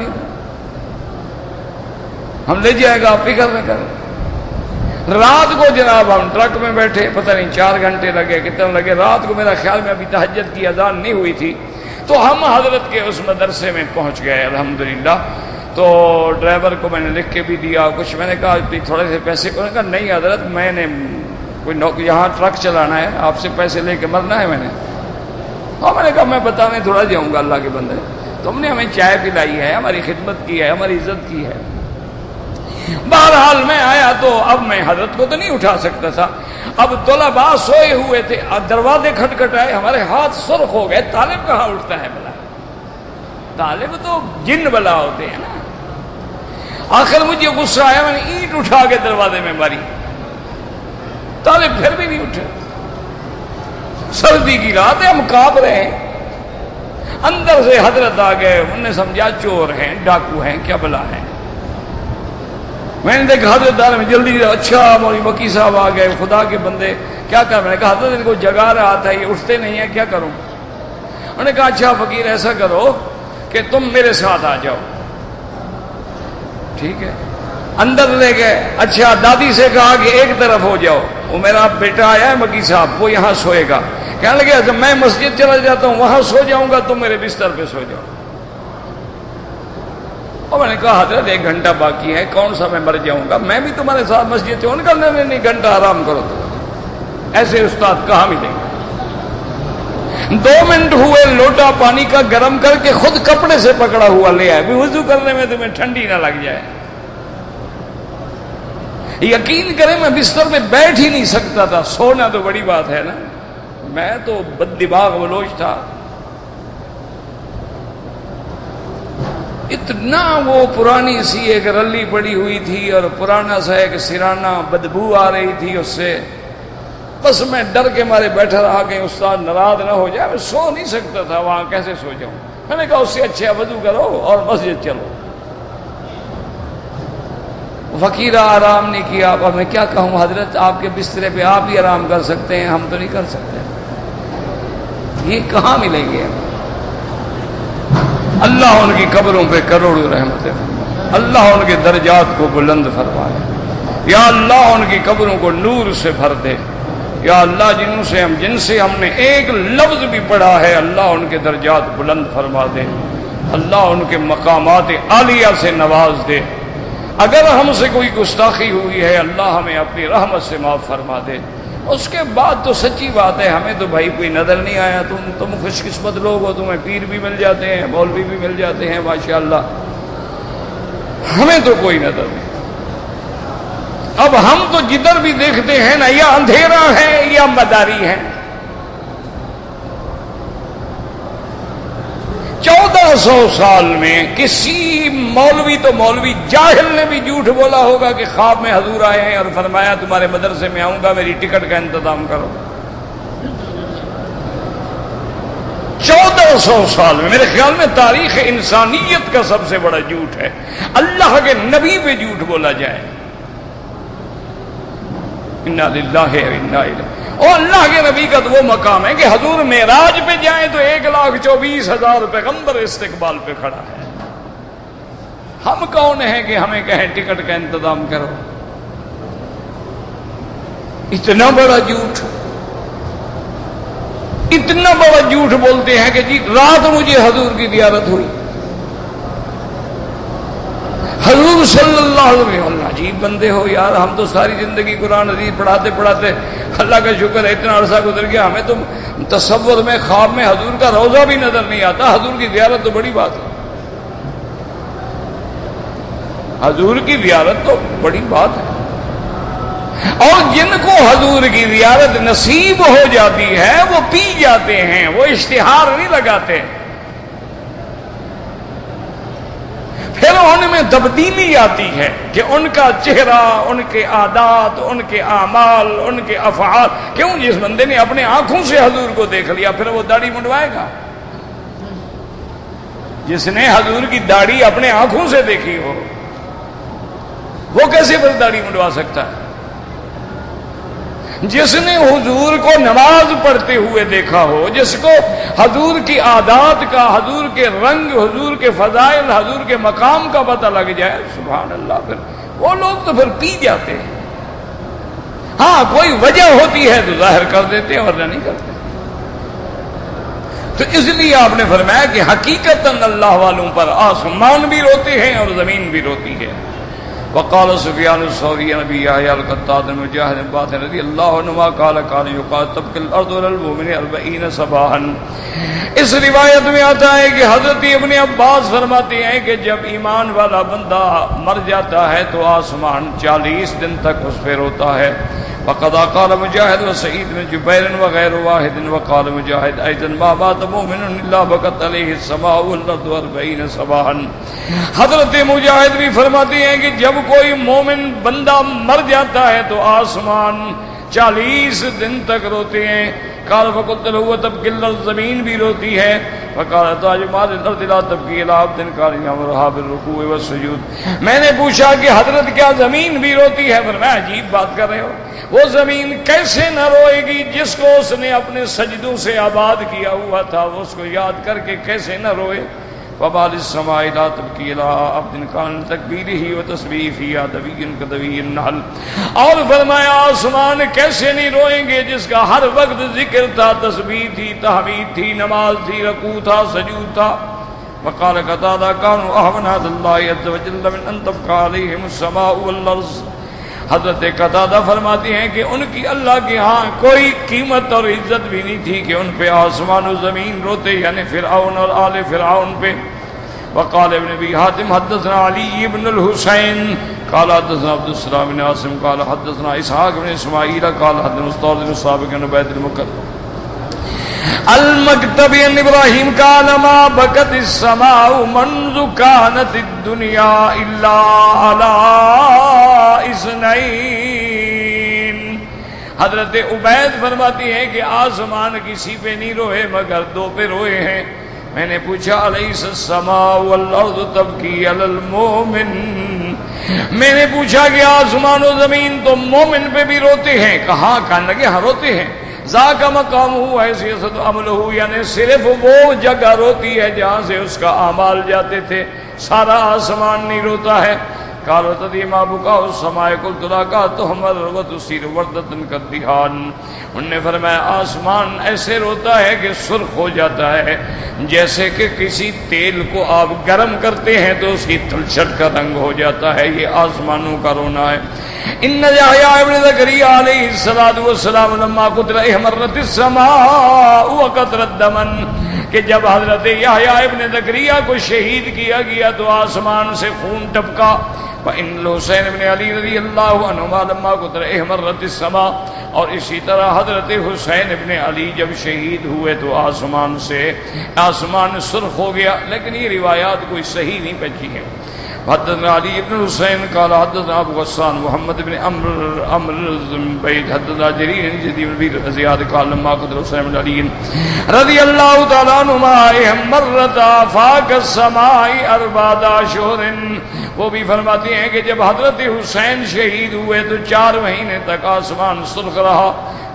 S1: ہم لے جائے گا، آپ فکر نہ کریں۔ رات کو جناب ہم ٹرک میں بیٹھے، پتہ نہیں 4 گھنٹے لگے کتنے لگے، رات کو میرا خیال میں ابھی تہجد کی اذان نہیں ہوئی تھی، تو ہم حضرت کے اس مدرسے میں پہنچ گئے الحمدللہ۔ تو ڈرائیور کو میں نے لکھ کے بھی دیا کچھ، میں نے کہا تھوڑے سے پیسے کو، کہا نہیں حضرت میں نے کوئی یہاں ٹرک چلانا ہے، آپ سے پیسے لے کے مرنا ہے میں نے۔ اور میں نے کہا میں بتانے تھوڑا جاؤں گا اللہ کے بندے، تم نے ہمیں چائے پلائی ہے، ہماری خدمت کی ہے، ہماری عزت کی ہے۔ بہرحال میں آیا تو اب میں حضرت کو تو نہیں اٹھا سکتا تھا، اب طلباء سوئے ہوئے تھے، دروازے کھٹکھٹائے، ہمارے ہاتھ سرخ ہو گئے، طالب کہاں اٹھتا ہے بلا، طالب تو جن بلا ہوتے ہیں نا۔ آخر مجھے غصہ آیا، میں نے اینٹ اٹھا کے دروازے میں ماری، طالب پھر بھی نہیں اٹھے۔ سردی کی رات ہے، ہم کانپ رہے ہیں، اندر سے حضرت آ گئے، انہوں نے سمجھا چور ہیں، ڈاکو ہیں، کیا بلا ہے۔ میں نے دیکھا حضرت دار میں جلدی، اچھا مولوی مکی صاحب آ گئے، خدا کے بندے کیا کر، میں نے کہا حضرت ان کو جگا رہا تھا، یہ اٹھتے نہیں ہیں، کیا کروں۔ انہوں نے کہا اچھا فقیر ایسا کرو کہ تم میرے ساتھ آ جاؤ، ٹھیک ہے۔ اندر لے گئے، اچھا دادی سے کہا کہ ایک طرف ہو جاؤ، وہ میرا بیٹا آیا ہے مکی صاحب، وہ یہاں سوئے گا۔ کہنے لگے جب میں مسجد چلا جاتا ہوں وہاں سو جاؤں گا، تم میرے بستر پہ سو جاؤ۔ اور میں نے کہا حضرت 1 گھنٹہ باقی ہے، کون سا میں مر جاؤں گا، میں بھی تمہارے ساتھ مسجد سے، ان کا نہیں 1 گھنٹہ آرام کرو۔ تو ایسے استاد کہاں ملیں گے؟ 2 منٹ ہوئے، لوٹا پانی کا گرم کر کے خود کپڑے سے پکڑا ہوا لے آئے، وضو کرنے میں تمہیں ٹھنڈی نہ لگ جائے۔ یقین کریں میں بستر پہ بیٹھ ہی نہیں سکتا تھا، سونا تو بڑی بات ہے نا، میں تو بد دماغ بلوچ تھا، اتنا وہ پرانی سی ایک رلی پڑی ہوئی تھی اور پرانا سا ایک سرانہ بدبو آ رہی تھی اس سے، بس میں ڈر کے مارے بیٹھا رہا کہ استاد ناراض نہ ہو جائے، میں سو نہیں سکتا تھا، وہاں کیسے سو جاؤں۔ میں نے کہا اس سے اچھا وضو کرو اور مسجد چلو۔ فقیرہ آرام نہیں کیا، اب میں کیا کہوں حضرت، آپ کے بسترے پہ آپ ہی آرام کر سکتے ہیں، ہم تو نہیں کر سکتے، یہ کہاں ملیں گے۔ اللہ ان کی قبروں پہ کروڑوں رحمتیں فرمائے، اللہ ان کے درجات کو بلند فرمائے، یا اللہ ان کی قبروں کو نور سے بھر دے، یا اللہ جن سے ہم نے ایک لفظ بھی پڑھا ہے، اللہ ان کے درجات بلند فرما دے، اللہ ان کے مقامات عالیہ سے نواز دے۔ اگر ہم سے کوئی گستاخی ہوئی ہے اللہ ہمیں اپنی رحمت سے معاف فرما دے۔ اس کے بعد تو سچی بات ہے، ہمیں تو بھائی کوئی نظر نہیں آیا، تم خوش قسمت لوگ ہو، تمہیں پیر بھی مل جاتے ہیں، مولوی بھی مل جاتے ہیں ماشاءاللہ، ہمیں تو کوئی نظر نہیں۔ اب ہم تو جدھر بھی دیکھتے ہیں نا، یا اندھیرا ہے یا مداری ہے۔ 1400 سال میں کسی مولوی تو مولوی جاہل نے بھی جھوٹ بولا ہوگا کہ خواب میں حضور آئے ہیں اور فرمایا تمہارے مدرسے میں آؤں گا، میری ٹکٹ کا انتظام کرو۔ 1400 سال میں، میرے خیال میں تاریخ انسانیت کا سب سے بڑا جھوٹ ہے، اللہ کے نبی پہ جھوٹ بولا جائے۔ انا للہ و انا الیہ، اور اللہ کے نبی کا تو وہ مقام ہے کہ حضور معراج پہ جائیں تو 1,24,000 پیغمبر استقبال پہ کھڑا ہے، ہم کون ہیں کہ ہمیں کہیں ٹکٹ کا انتظام کرو؟ اتنا بڑا جھوٹ، اتنا بڑا جھوٹ بولتے ہیں کہ جی رات مجھے حضور کی زیارت ہوئی، حضور صلی اللہ علیہ وسلم۔ عجیب بندے ہو یار، ہم تو ساری زندگی قرآن حدیث پڑھاتے پڑھاتے اللہ کا شکر ہے اتنا عرصہ گزر گیا، ہمیں تو تصور میں خواب میں حضور کا روضہ بھی نظر نہیں آتا، حضور کی زیارت تو بڑی بات ہے، حضور کی زیارت تو بڑی بات ہے۔ اور جن کو حضور کی زیارت نصیب ہو جاتی ہے وہ پی جاتے ہیں، وہ اشتہار نہیں لگاتے، پھر ان میں تبدیلی آتی ہے کہ ان کا چہرہ، ان کے عادات، ان کے اعمال، ان کے افعال۔ کیوں؟ جس بندے نے اپنے آنکھوں سے حضور کو دیکھ لیا پھر وہ داڑھی منڈوائے گا؟ جس نے حضور کی داڑھی اپنے آنکھوں سے دیکھی ہو وہ کیسے پھر داڑھی منڈوا سکتا ہے؟ جس نے حضور کو نماز پڑھتے ہوئے دیکھا ہو، جس کو حضور کی عادات کا، حضور کے رنگ، حضور کے فضائل، حضور کے مقام کا پتہ لگ جائے، سبحان اللہ، پھر وہ لوگ تو پھر پی جاتے ہیں۔ ہاں کوئی وجہ ہوتی ہے تو ظاہر کر دیتے ہیں ورنہ نہیں کرتے۔ تو اس لیے آپ نے فرمایا کہ حقیقتاً اللہ والوں پر آسمان بھی روتے ہیں اور زمین بھی روتی ہے۔ وقال سفیان الثوری نبی یحییٰ القطان مجاہد بات رضی اللہ عنہ قال قال یقاتب الارض للمؤمن 40 صباحا۔ اس روایت میں آتا ہے کہ حضرت ابن عباس فرماتے ہیں کہ جب ایمان والا بندہ مر جاتا ہے تو آسمان 40 دن تک اس پہ روتا ہے۔ وقد قال مجاہد وسعید بن جبیر وغیر واحد وقال مجاہد ایضا ما بات مؤمن الا بکت علیہ السماء والارض 40 صباحا۔ حضرت مجاہد بھی فرماتے ہیں کہ جب کوئی مومن بندہ مر جاتا ہے تو آسمان 40 دن تک روتے ہیں۔ قال فقلت له تبكي الارض، زمین بھی روتی ہے۔ فقال تاجمال الارض لا تبكي الا عبد كان يامرها بالركوع والسجود۔ میں نے پوچھا کہ حضرت کیا زمین بھی روتی ہے؟ فرمایا عجیب بات کر رہے ہو، وہ زمین کیسے نہ روئے گی جس کو اس نے اپنے سجدوں سے آباد کیا ہوا تھا، وہ اس کو یاد کر کے کیسے نہ روئے؟ وبال السماء لا تبكي الا عبد كان تكبيره وتسبيحه ادبي كدبي النحل۔ اور فرمایا آسمان کیسے نہیں روئیں گے جس کا ہر وقت ذکر تھا، تسبیح تھی، تحمید تھی، نماز تھی، رکوع تھا، سجود تھا۔ وقال قتادہ كانوا اهون عند الله عز وجل من ان تبقى عليهم السماء والارض۔ حضرت قتادہ فرماتے ہیں کہ ان کی اللہ کے ہاں کوئی قیمت اور عزت بھی نہیں تھی کہ ان پہ آسمان و زمین روتے، یعنی فرعون اور آل فرعون پہ۔ وقال ابن ابی حاتم حدثنا علی بن الحسین قال حدثنا عبد السلام بن عاصم قال حدثنا اسحاق بن اسماعیل قال حدثنا استاد بن السابق بن عبید المکرم المکتبی ان ابراہیم قال ما بکت السماء منذ كانت الدنيا الا على اثنين۔ حضرت عبید فرماتی ہیں کہ آسمان کسی پہ نہیں روئے مگر دو پہ روئے ہیں۔ میں نے پوچھا الیس السماء والارض تبکی علی المومن، میں نے پوچھا کہ آسمان و زمین تو مومن پہ بھی روتے ہیں؟ کہاں؟ کہنے لگے ہاں روتے ہیں۔ ذاک مقام ہو ایسی صد عمل ہو، یعنی صرف وہ جگہ روتی ہے جہاں سے اس کا اعمال جاتے تھے، سارا آسمان نہیں روتا ہے۔ قالوا تدیما بکاء السماء قلت لا تحمر وتصير وردة كالدهان۔ انہوں نے فرمایا آسمان ایسے روتا ہے کہ سرخ ہو جاتا ہے، جیسے کہ کسی تیل کو آپ گرم کرتے ہیں تو اس کی تلچھٹ کا رنگ ہو جاتا ہے، یہ آسمانوں کا رونا ہے۔ ان یحییٰ ابن زکریا علیہ السلام لما قتل احمرت السماء وقطرت دما، کہ جب حضرت یحییٰ ابن زکریا کو شہید کیا گیا تو آسمان سے خون ٹپکا۔ وَإِنَّ الْحُسَيْنَ بْنَ عَلِيٍّ رَضِيَ اللَّهُ عَنْهُمَا لَمَّا قُتِلَ احمرت السماء، اور اسی طرح حضرت حسین ابن علی جب شہید ہوئے تو آسمان سرخ ہو گیا، لیکن یہ روایات کوئی صحیح نہیں بچی ہیں۔ حدثنا علی بن حسین قال حدثنا ابو غسان محمد بن عمرو بن حدثنا جرير بن زیاد قال لما قتل حسین بن علی رضی اللہ تعالی عنہما مرت آفاق السماء 4 اشہر، وہ بھی فرماتے ہیں کہ جب حضرت حسین شہید ہوئے تو 4 مہینے تک آسمان سرخ رہا۔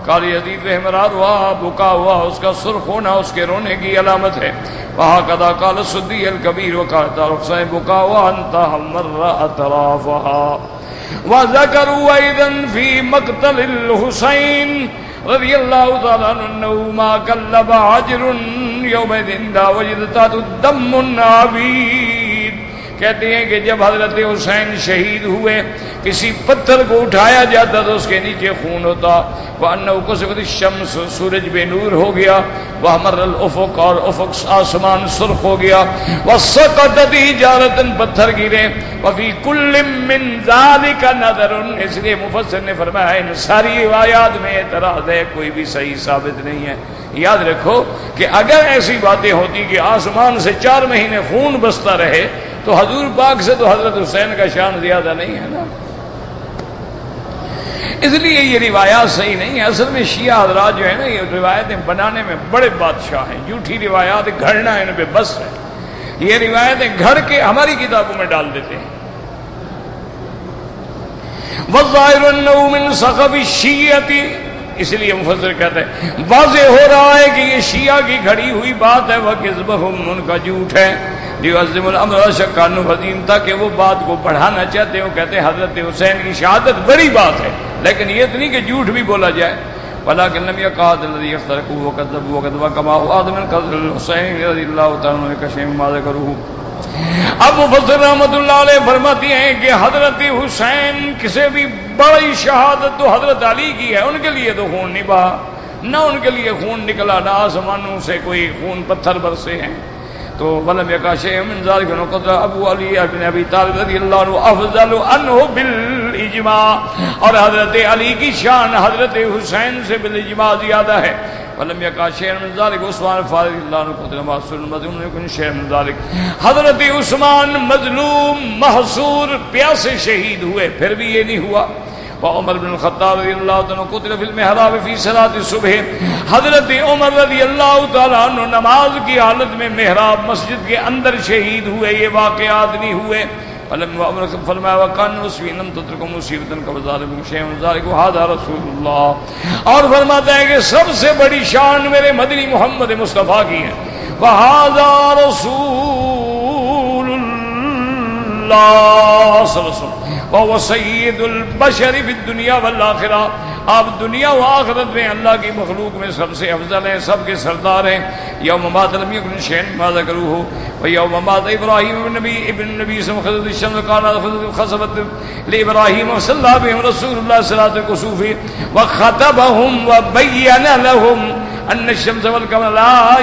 S1: کالی حدید و حمرار ہوا، بکا ہوا، اس کا سرخ ہونا اس کے رونے کی علامت ہے. وہاں قدا قال الصدی الکبیر وقال رخصہ بکا ہوا انتا مر اطرافہا. وذکروا ایضا فی مقتل الحسین رضی اللہ تعالیٰ عنہ انہو ما کلب عجر یومئذ لا وجدتات الدم النابید. کہتے ہیں کہ جب حضرت حسین شہید ہوئے کسی پتھر کو اٹھایا جاتا تو اس کے نیچے خون ہوتا. وَأَنَّهُ كُسِفَتِ الشَّمْسُ سورج بے نور ہو گیا. وَحْمَرَّ الْأُفُقُ اور افق آسمان سرخ ہو گیا. وَسَقَطَتْ حِجَارَةٌ پتھر گرے. وَفِي كُلٍّ مِّن ذَلِكَ نَظَرٌ. اس لیے مفسر نے فرمایا ان ساری روایات میں اعتراض ہے، کوئی بھی صحیح ثابت نہیں ہے. یاد رکھو کہ اگر ایسی باتیں ہوتی کہ آسمان سے 4 مہینے خون بستا رہے تو حضور پاک سے تو حضرت حسین کا شان زیادہ نہیں ہے نا. اس لیے یہ روایات صحیح نہیں ہے. اصل میں شیعہ حضرات جو ہے نا یہ روایتیں بنانے میں بڑے بادشاہ ہیں. جھوٹی روایات گھڑنا ان پہ بس ہے. یہ روایتیں گھڑ کے ہماری کتابوں میں ڈال دیتے ہیں. وَالظَّاهِرُ أَنَّهُ مِنْ صَخَبِ الشِّيَّةِ. اس لیے مفسر کہتے ہیں واضح ہو رہا ہے کہ یہ شیعہ کی گھڑی ہوئی بات ہے. وَكِذْبُهُمْ ان کا جھوٹ ہے. لِيُعَظِّمُ الْأَمْرَ شَكَّانُ فَدِينَ تاکہ وہ بات کو بڑھانا چاہتے ہیں. وہ کہتے ہیں حضرت حسین کی شہادت بڑی بات ہے لیکن یہ تو نہیں کہ جھوٹ بھی بولا جائے. وَلَكِنْ لَمْ يَقَعْدِ الَّذِي اخْتَرَكُوا وَكَذَّبُوا وَكَذَّبَ كَمَا هُوَ أَعْظَمُ مِنْ قَتْلِ الْحُسَيْنِ رضی اللہ تعالیٰ عنہ كَشَيْءٍ مَّا ذَكَرُوهُ. اب مفسر رحمۃ اللہ علیہ فرماتی ہیں کہ حضرت حسین کسی بھی بڑی شہادت تو حضرت علی کی ہے. ان کے لیے تو خون نہیں بہا، نہ ان کے لیے خون نکلا، نہ آسمانوں سے کوئی خون پتھر برسے ہیں. تو ولم یکا شیء من ذلک نقض ابو علی بن ابی طالب رضی اللہ عنہ افضل عنہ بالاجماع. اور حضرت علی کی شان حضرت حسین سے بالاجماع زیادہ ہے. ولم یکا شیء من ذلک عثمان فاضل اللہ عنہ قتل محصور مظلوم یکن شیء من ذلک. حضرت عثمان مظلوم محصور پیاسے شہید ہوئے پھر بھی یہ نہیں ہوا. وعمر بن الخطاب رضی اللہ عنہ قتل فی المحراب فی صلاۃ الصبح. حضرت عمر رضی اللہ تعالیٰ عنہ نماز کی حالت میں محراب مسجد کے اندر شہید ہوئے. یہ واقعات نہیں ہوئے. فرمایا وَكَانَ مُسْلِمًا لَمْ تَتْرُكْ مُصِيبَةً كَذَلِكَ شَيْءٌ مِنْ ذَلِكَ وَهَذَا رَسُولُ اللَّهِ. اور فرماتا ہے کہ سب سے بڑی شان میرے مدنی محمد مصطفیٰ کی ہے. وَهَذَا رَسُولُ اللَّهِ صلی اللہ علیہ وسلم وَهُوَ سَيِّدُ الْبَشَرِ فِي الدُّنْيَا وَالْآخِرَةِ. آپ دنیا و آخرت میں اللہ کی مخلوق میں سب سے افضل ہیں، سب کے سردار ہیں. یوم مات لم یکن شیئا ما ذکروہ. ویوم مات ابراہیم ابن نبی صلی اللہ علیہ وسلم قال خصبت لابراہیم صلی اللہ بهم رسول اللہ صلی اللہ علیہ وسلم وخطبهم وبین لهم ان الشمس والقمر لا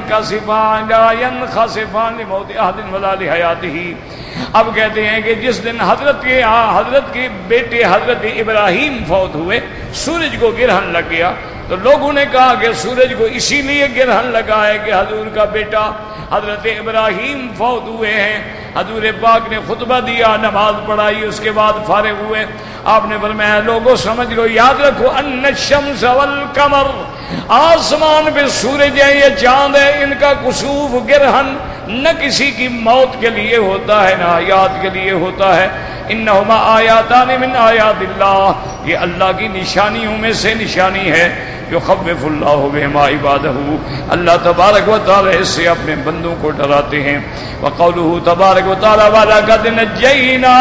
S1: ينخسفان لموت احد ولا لحیاته. اب کہتے ہیں کہ جس دن حضرت کے بیٹے حضرت ابراہیم فوت ہوئے سورج کو گرہن لگ گیا تو لوگوں نے کہا کہ سورج کو اسی لیے گرہن لگا ہے کہ حضور کا بیٹا حضرت ابراہیم فوت ہوئے ہیں. حضور پاک نے خطبہ دیا، نماز پڑھائی، اس کے بعد فارغ ہوئے. آپ نے فرمایا لوگوں سمجھ لو، یاد رکھو ان الشمس والقمر، آسمان پہ سورج ہے یا چاند ہے، ان کا کسوف گرہن نہ کسی کی موت کے لیے ہوتا ہے نہ حیات کے لیے ہوتا ہے. انہما آیاتان من آیات اللہ، یہ اللہ کی نشانیوں میں سے نشانی ہے. یخوف اللہ بہما عبادہ، اللہ تبارک و تعالی اس سے اپنے بندوں کو ڈراتے ہیں. وقولہ تبارک و تعالی وَلَقَدْ نَجَّيْنَا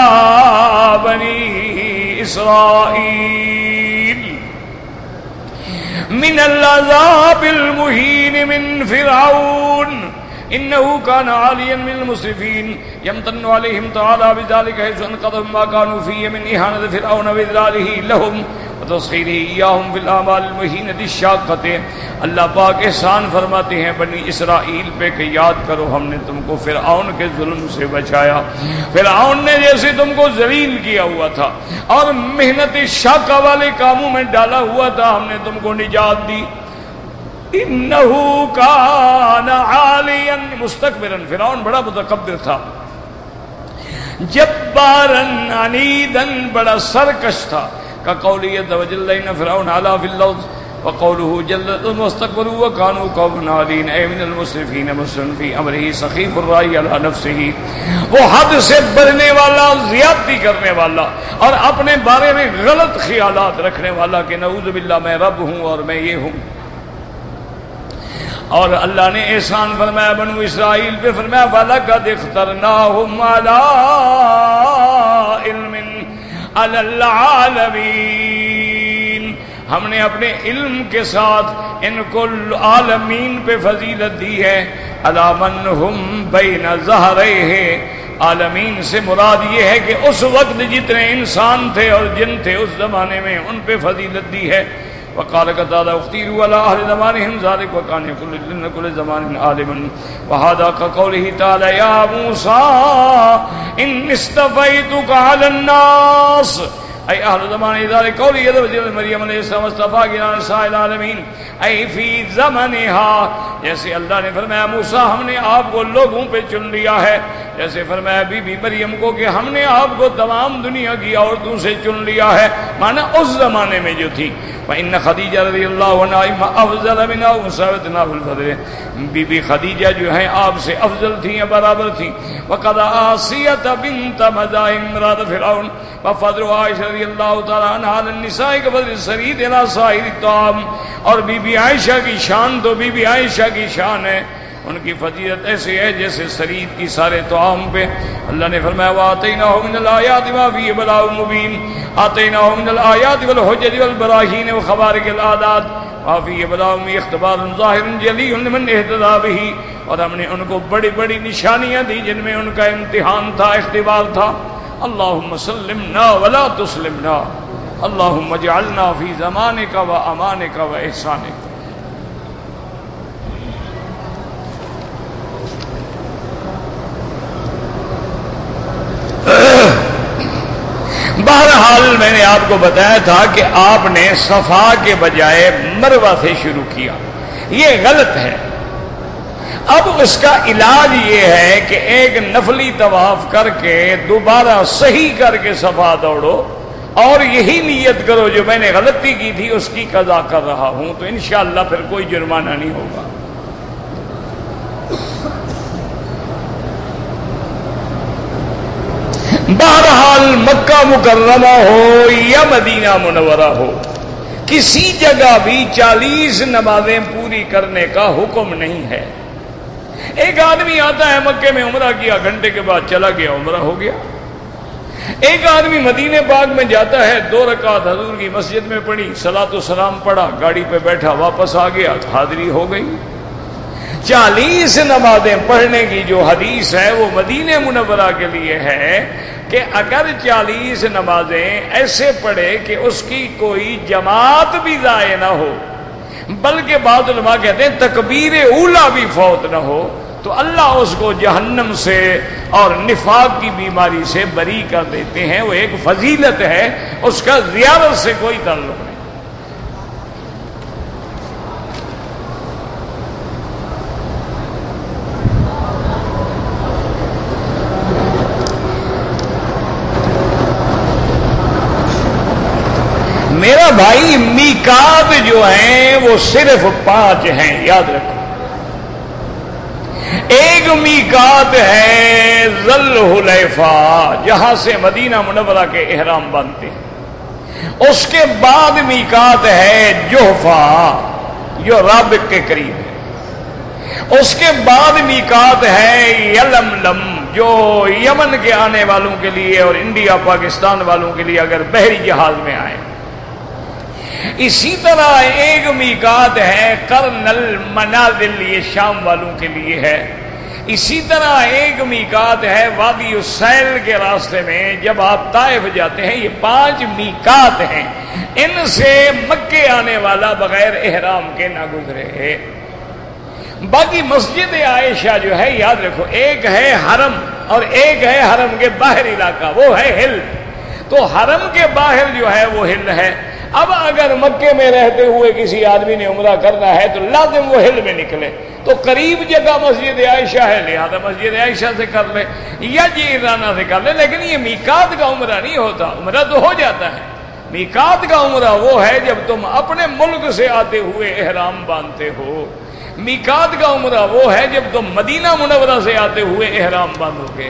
S1: بَنِي إِسْرَائِيلَ مِنَ الْعَذَابِ الْمُهِينِ مِنْ فِرْعَوْنَ إنه كان عاليا من المسرفين يمتن عليهم تعالى بذلك حيث أنقذهم ما كانوا فيه من إهانة فرعون وإذلاله لهم وتسخيره إياهم في الأعمال المهينة الشاقة. اللہ پاک احسان فرماتے ہیں بنی اسرائیل پہ کہ یاد کرو ہم نے تم کو فرعون کے ظلم سے بچایا. فرعون نے جیسے تم کو ذلیل کیا ہوا تھا اور محنت شاقہ والے کاموں میں ڈالا ہوا تھا، ہم نے تم کو نجات دی. انہو کان عالیا مستکبرا، فرعون بڑا متکبر تھا، جبارا عنیدا بڑا سرکش تھا. کا قولی عز وجل ان فرعون علا فی الارض وقوله جل واستكبروا وكانوا قوما عالين اي من المسرفين مسرف في امره سخيف الرأي على نفسه، وہ حد سے بڑھنے والا، زیادتی کرنے والا اور اپنے بارے میں غلط خیالات رکھنے والا کہ نعوذ باللہ میں رب ہوں اور میں یہ ہوں۔ اور اللہ نے احسان فرمایا بنو اسرائیل پہ، فرمایا وَلَقَدِ اخْتَرْنَاهُمْ عَلَىٰ عِلْمٍ عَلَى الْعَالَمِينَ، ہم نے اپنے علم کے ساتھ ان کو عالمین پہ فضیلت دی ہے۔ عَلَىٰ مَنْ هُمْ بَيْنَ ظَهْرَيْهِ، عالمین سے مراد یہ ہے کہ اس وقت جتنے انسان تھے اور جن تھے اس زمانے میں ان پہ فضیلت دی ہے۔ وقال قتادہ اختیروا علی اہل زمانہم ذلک وکان کل زمان عالما، وہذا كقوله تعالی یا موسیٰ انی اصطفیتک علی الناس، اے اہل زمان ذلک قولی عز وجل مریم علیہ السلام اصطفاک علی نساء العالمین، اے فی زمنہا، جیسے اللہ نے فرمایا موسیٰ ہم نے آپ کو لوگوں پہ چن لیا ہے، جیسے فرمایا بی بی مریم کو کہ ہم نے آپ کو تمام دنیا کی عورتوں سے چن لیا ہے، مانا اس زمانے میں جو تھی۔ وَإِنَّ خدیجہ رضی اللہ عنہا افضل منها ومساوتنا فی الفضل، بی بی خدیجہ جو ہیں آپ سے افضل تھیں یا برابر تھیں۔ وقد آسیۃ بنت مزاحم امرأۃ فرعون وفضل عائشہ رضی اللہ تعالی عنہا علی النساء کفضل السرید علی سائر الطعام، اور بی بی عائشہ کی شان تو بی بی عائشہ کی شان ہے، ان کی فضیلت ایسی ہے جیسے سرید کی سارے طعام پہ۔ اللہ نے فرمایا وَآتَيْنَاهُ مِنَ الْآيَاتِ مَا فِيهِ بَلَاءٌ مُبِينٌ، آتَيْنَاهُ مِنَ الْآيَاتِ وَالْحُجَّةِ وَالْبَرَاهِينِ وَخَوَارِقِ الْعَادَاتِ مَا فِيهِ بَلَاءٌ اخْتِبَارٌ ظَاهِرٌ جَلِيٌّ لِمَنْ اهْتَدَىٰ بِهِ، اور ہم نے ان کو بڑی بڑی نشانیاں دی جن میں ان کا امتحان تھا، اختبار تھا۔ اللہم سلمنا ولا تسلمنا، اللہم اجعلنا فی زمانک و امانک و احسانک۔ بہرحال میں نے آپ کو بتایا تھا کہ آپ نے صفا کے بجائے مروہ سے شروع کیا، یہ غلط ہے۔ اب اس کا علاج یہ ہے کہ ایک نفلی طواف کر کے دوبارہ صحیح کر کے صفا دوڑو اور یہی نیت کرو جو میں نے غلطی کی تھی اس کی قضا کر رہا ہوں، تو انشاءاللہ پھر کوئی جرمانہ نہیں ہوگا۔ بہرحال مکہ مکرمہ ہو یا مدینہ منورہ ہو، کسی جگہ بھی 40 نمازیں پوری کرنے کا حکم نہیں ہے۔ ایک آدمی آتا ہے مکے میں عمرہ کیا، گھنٹے کے بعد چلا گیا، عمرہ ہو گیا۔ ایک آدمی مدینہ پاک میں جاتا ہے، 2 رکعت حضور کی مسجد میں پڑھی، صلاۃ و سلام پڑھا، گاڑی پہ بیٹھا، واپس آ گیا، حاضری ہو گئی۔ 40 نمازیں پڑھنے کی جو حدیث ہے وہ مدینہ منورہ کے لیے ہے کہ اگر 40 نمازیں ایسے پڑھے کہ اس کی کوئی جماعت بھی ضائع نہ ہو، بلکہ بعض علماء کہتے ہیں تکبیر اولا بھی فوت نہ ہو، تو اللہ اس کو جہنم سے اور نفاق کی بیماری سے بری کر دیتے ہیں۔ وہ ایک فضیلت ہے، اس کا زیارت سے کوئی تعلق نہیں۔ میرا بھائی میقات جو ہیں وہ صرف 5 ہیں، یاد رکھو۔ ایک میقات ہے ذل حلیفہ، جہاں سے مدینہ منورہ کے احرام باندھتے ہیں۔ اس کے بعد میقات ہے جحفہ جو رابق کے قریب ہے۔ اس کے بعد میقات ہے یلملم جو یمن کے آنے والوں کے لیے اور انڈیا پاکستان والوں کے لیے اگر بحری جہاز میں آئے۔ اسی طرح ایک میقات ہے قرن المنازل، یہ شام والوں کے لیے ہے۔ اسی طرح ایک میقات ہے وادی السیل کے راستے میں جب آپ طائف جاتے ہیں۔ یہ 5 میقات ہیں، ان سے مکے آنے والا بغیر احرام کے نہ گزرے۔ باقی مسجد عائشہ جو ہے یاد رکھو، ایک ہے حرم اور ایک ہے حرم کے باہر علاقہ، وہ ہے ہل۔ تو حرم کے باہر جو ہے وہ ہل ہے۔ اب اگر مکے میں رہتے ہوئے کسی آدمی نے عمرہ کرنا ہے تو لازم وہ ہل میں نکلے، تو قریب جگہ مسجد عائشہ ہے لہذا مسجد عائشہ سے کر لے یا جیرانہ سے کر لے، لیکن یہ میقات کا عمرہ نہیں ہوتا۔ عمرہ تو ہو جاتا ہے میقات کا عمرہ وہ ہے جب تم اپنے ملک سے آتے ہوئے احرام باندھتے ہو، میقات کا عمرہ وہ ہے جب تم مدینہ منورہ سے آتے ہوئے احرام باندھو گے۔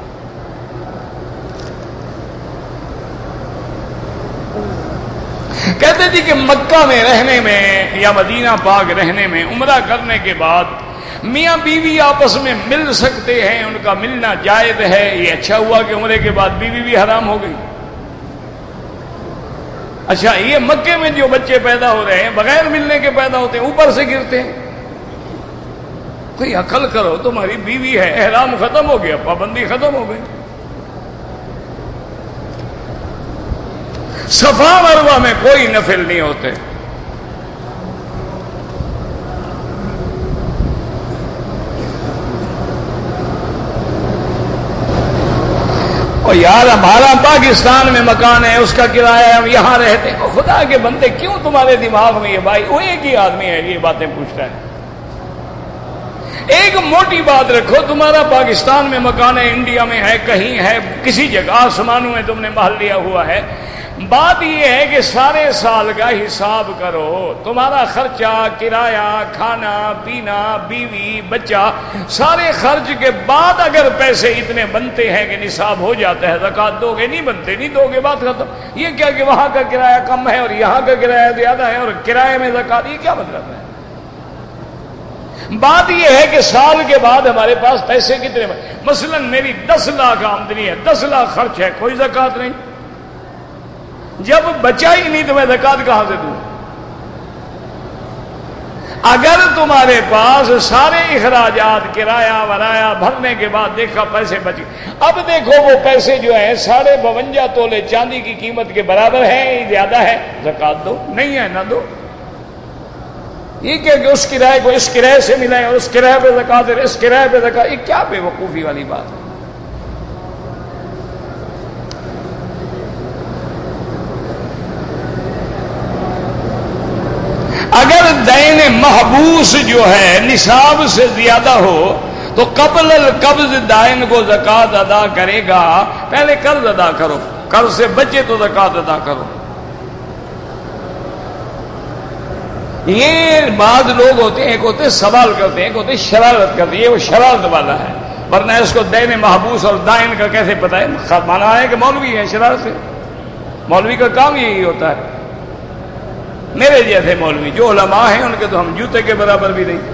S1: کہتے تھے کہ مکہ میں رہنے میں یا مدینہ پاک رہنے میں عمرہ کرنے کے بعد میاں بیوی آپس میں مل سکتے ہیں، ان کا ملنا جائز ہے۔ یہ اچھا ہوا کہ عمرے کے بعد بیوی بھی حرام ہو گئی۔ اچھا، یہ مکے میں جو بچے پیدا ہو رہے ہیں بغیر ملنے کے پیدا ہوتے ہیں، اوپر سے گرتے ہیں۔ کوئی عقل کرو، تمہاری بیوی ہے، احرام ختم ہو گیا، پابندی ختم ہو گئی۔ صفا مروہ میں کوئی نفل نہیں ہوتے۔ اور یار ہمارا پاکستان میں مکان ہے، اس کا کرایہ، ہم یہاں رہتے ہیں۔ خدا کے بندے کیوں تمہارے دماغ میں یہ بھائی وہ ایک ہی آدمی ہے یہ باتیں پوچھتا ہے؟ ایک موٹی بات رکھو، تمہارا پاکستان میں مکان ہے، انڈیا میں ہے، کہیں ہے، کسی جگہ آسمانوں میں تم نے محل لیا ہوا ہے۔ بات یہ ہے کہ سارے سال کا حساب کرو، تمہارا خرچہ، کرایہ، کھانا پینا، بیوی بچہ، سارے خرچ کے بعد اگر پیسے اتنے بنتے ہیں کہ نصاب ہو جاتا ہے، زکوٰۃ دو گے؟ نہیں بنتے، نہیں دو گے، بات ختم۔ یہ کیا کہ وہاں کا کرایہ کم ہے اور یہاں کا کرایہ زیادہ ہے اور کرایے میں زکوٰۃ، یہ کیا مطلب ہے؟ بات یہ ہے کہ سال کے بعد ہمارے پاس پیسے کتنے، مثلا میری 10 لاکھ آمدنی ہے، 10 لاکھ خرچ ہے، کوئی زکوٰۃ نہیں۔ جب بچا ہی نہیں تو میں زکوٰۃ کہاں سے دوں؟ اگر تمہارے پاس سارے اخراجات، کرایہ ورایا بھرنے کے بعد دیکھا پیسے بچ گئے، اب دیکھو وہ پیسے جو ہیں 52.5 تولے چاندی کی قیمت کے برابر ہیں، زیادہ ہے، زکوٰۃ دو، نہیں ہے نہ دو۔ یہ کیا کہ اس کرائے کو اس کرائے سے ملا ہے اور اس کرائے پہ زکوٰۃ، اس کرائے پہ زکوٰۃ، یہ کیا بے وقوفی والی بات ہے؟ اگر دین محبوس جو ہے نصاب سے زیادہ ہو تو قبل القبض دائن کو زکوٰۃ ادا کرے گا۔ پہلے قرض ادا کرو، قرض سے بچے تو زکوٰۃ ادا کرو۔ یہ بعض لوگ ہوتے ہیں، ایک ہوتے ہیں سوال کرتے ہیں، ایک ہوتے ہیں شرارت کرتے ہیں، یہ وہ شرارت والا ہے، ورنہ اس کو دین محبوس اور دائن کا کیسے پتہ ہے؟ مانا ہے کہ مولوی ہے شرارت سے، مولوی کا کام یہی ہوتا ہے۔ میرے جیسے مولوی جو علماء ہیں ان کے تو ہم جوتے کے برابر بھی نہیں۔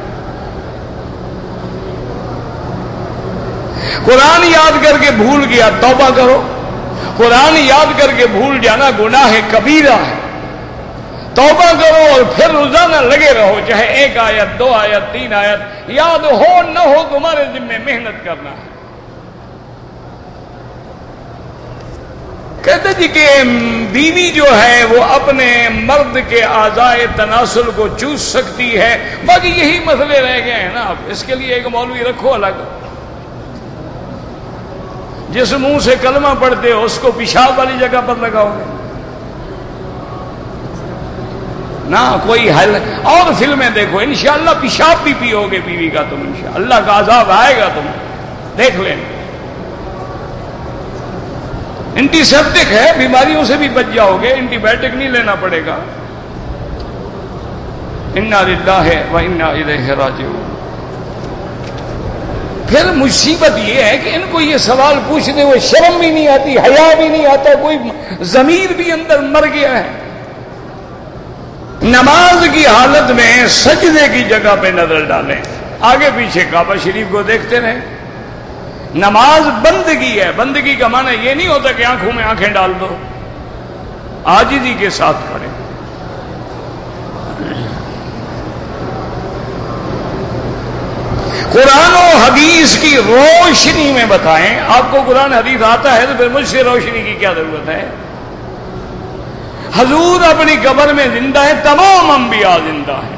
S1: قرآن یاد کر کے بھول گیا، توبہ کرو۔ قرآن یاد کر کے بھول جانا گناہ کبیرہ ہے، توبہ کرو اور پھر روزانہ لگے رہو، چاہے 1 آیت 2 آیت 3 آیت یاد ہو نہ ہو، تمہارے ذمہ محنت کرنا ہے۔ کہتے جی کہ بیوی جو ہے وہ اپنے مرد کے اعضائے تناسل کو چوس سکتی ہے، باقی یہی مسئلے رہ گئے ہیں نا۔ اب اس کے لیے ایک مولوی رکھو الگ، جس منہ سے کلمہ پڑھتے ہو اس کو پیشاب والی جگہ پر لگاؤ گے نہ کوئی حل۔ اور فلمیں دیکھو، انشاءاللہ پیشاب بھی پیو گے بیوی کا تم، انشاءاللہ کا عذاب آئے گا، تم دیکھ لینا۔ اینٹی سیپٹک ہے، بیماریوں سے بھی بچ جاؤ گے، اینٹی بائیوٹک نہیں لینا پڑے گا۔ انا للہ و انا الیہ راجعون۔ پھر مصیبت یہ ہے کہ ان کو یہ سوال پوچھنے ہوئے شرم بھی نہیں آتی، حیا بھی نہیں آتا، کوئی ضمیر بھی اندر مر گیا ہے۔ نماز کی حالت میں سجدے کی جگہ پہ نظر ڈالیں، آگے پیچھے کعبہ شریف کو دیکھتے رہیں۔ نماز بندگی ہے، بندگی کا معنی یہ نہیں ہوتا کہ آنکھوں میں آنکھیں ڈال دو، عاجزی کے ساتھ پڑھیں۔ قرآن و حدیث کی روشنی میں بتائیں۔ آپ کو قرآن حدیث آتا ہے تو پھر مجھ سے روشنی کی کیا ضرورت ہے؟ حضور اپنی قبر میں زندہ ہے، تمام انبیاء زندہ ہیں۔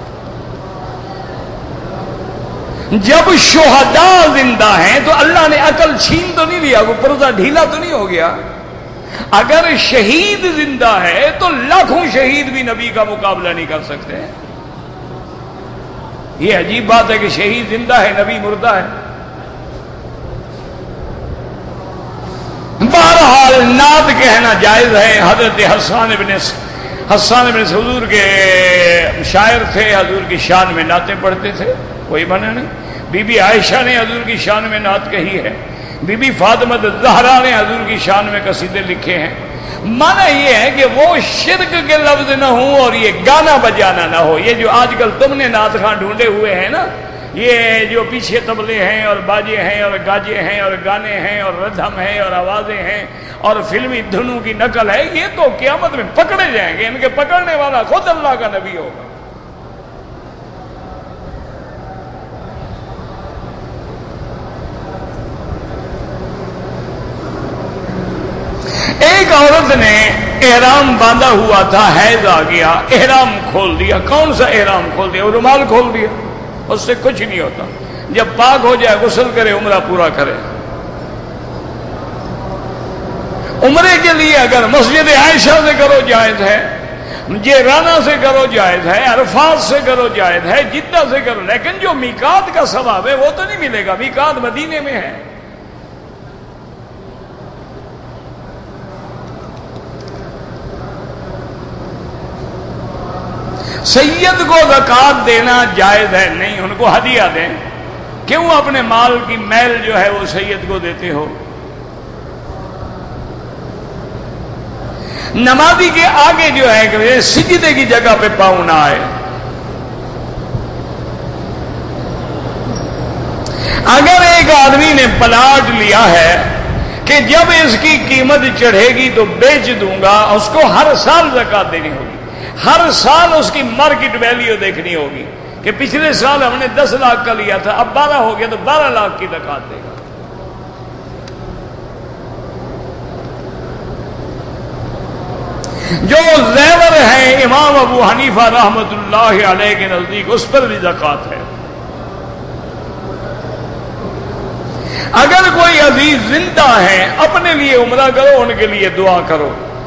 S1: جب شہداء زندہ ہیں تو اللہ نے عقل چھین تو نہیں لیا، وہ پردہ ڈھیلا تو نہیں ہو گیا۔ اگر شہید زندہ ہے تو لاکھوں شہید بھی نبی کا مقابلہ نہیں کر سکتے۔ یہ عجیب بات ہے کہ شہید زندہ ہے، نبی مردہ ہے۔ بہرحال نعت کہنا جائز ہے. حضرت حسان بن حضور کے شاعر تھے، حضور کی شان میں نعتیں پڑھتے تھے، کوئی منع نہیں. بی بی عائشہ نے حضور کی شان میں نعت کہی ہے، بی بی فاطمہ الزہرا نے حضور کی شان میں قصیدے لکھے ہیں. معنی یہ ہے کہ وہ شرک کے لفظ نہ ہوں اور یہ گانا بجانا نہ ہو. یہ جو آج کل تم نے نعت خواں ڈھونڈے ہوئے ہیں نا، یہ جو پیچھے طبلے ہیں اور باجے ہیں اور گاجے ہیں اور گانے ہیں اور ردھم ہیں اور آوازیں ہیں اور فلمی دھنوں کی نقل ہے، یہ تو قیامت میں پکڑے جائیں گے. ان کے پکڑنے والا خود اللہ کا نبی ہوگا. ایک عورت نے احرام باندھا ہوا تھا، حیض آ گیا، احرام کھول دیا. کون سا احرام کھول دیا؟ وہ رومال کھول دیا. اس سے کچھ نہیں ہوتا. جب پاک ہو جائے غسل کرے، عمرہ پورا کرے. عمرے کے لیے اگر مسجد عائشہ سے کرو جائز ہے، جیرانا سے کرو جائز ہے، عرفات سے کرو جائز ہے، جدہ سے کرو، لیکن جو میقات کا ثواب ہے وہ تو نہیں ملے گا. میقات مدینے میں ہے. سید کو زکوٰۃ دینا جائز ہے نہیں، ان کو ہدیہ دیں. کیوں اپنے مال کی میل جو ہے وہ سید کو دیتے ہو؟ نمازی کے آگے جو ہے کہ سجدے کی جگہ پہ پاؤں نہ آئے. اگر ایک آدمی نے پلاٹ لیا ہے کہ جب اس کی قیمت چڑھے گی تو بیچ دوں گا، اس کو ہر سال زکوٰۃ دینی ہوگی. ہر سال اس کی مارکیٹ ویلیو دیکھنی ہوگی کہ پچھلے سال ہم نے 10 لاکھ کا لیا تھا، اب 12 ہو گیا تو 12 لاکھ کی زکوٰۃ دے گا. جو زیور ہے امام ابو حنیفہ رحمۃ اللہ علیہ کے نزدیک اس پر بھی زکوٰۃ ہے. اگر کوئی عزیز زندہ ہے، اپنے لیے عمرہ کرو، ان کے لیے دعا کرو.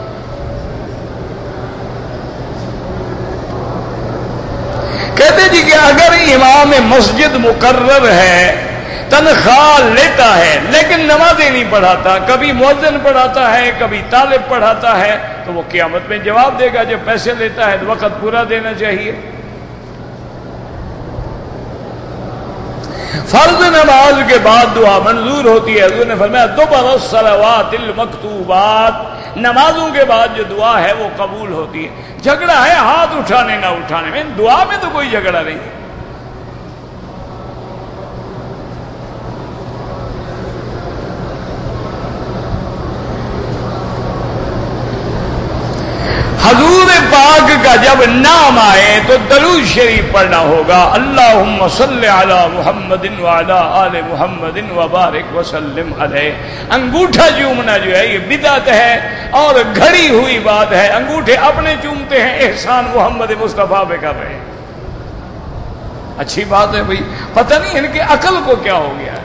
S1: کہتے جی کہ اگر امام مسجد مقرر ہے، تنخواہ لیتا ہے لیکن نمازیں نہیں پڑھاتا، کبھی مؤذن پڑھاتا ہے کبھی طالب پڑھاتا ہے، تو وہ قیامت میں جواب دے گا. جب پیسے لیتا ہے تو وقت پورا دینا چاہیے. فرض نماز کے بعد دعا منظور ہوتی ہے. حضور نے فرمایا دوبارہ الصلوات المکتوبات، نمازوں کے بعد جو دعا ہے وہ قبول ہوتی ہے. جھگڑا ہے ہاتھ اٹھانے نہ اٹھانے میں، دعا میں تو کوئی جھگڑا نہیں. حضور پاک کا جب نام آئے تو درود شریف پڑھنا ہوگا. اللہم صلی علی محمد وعلی آل محمد وبارک وسلم علیہ. انگوٹھا چومنا جو ہے یہ بدعت ہے اور گھڑی ہوئی بات ہے. انگوٹھے اپنے چومتے ہیں، احسان محمد مصطفیٰ پہ کر رہے ہیں. اچھی بات ہے بھائی، پتہ نہیں ان کے عقل کو کیا ہو گیا ہے.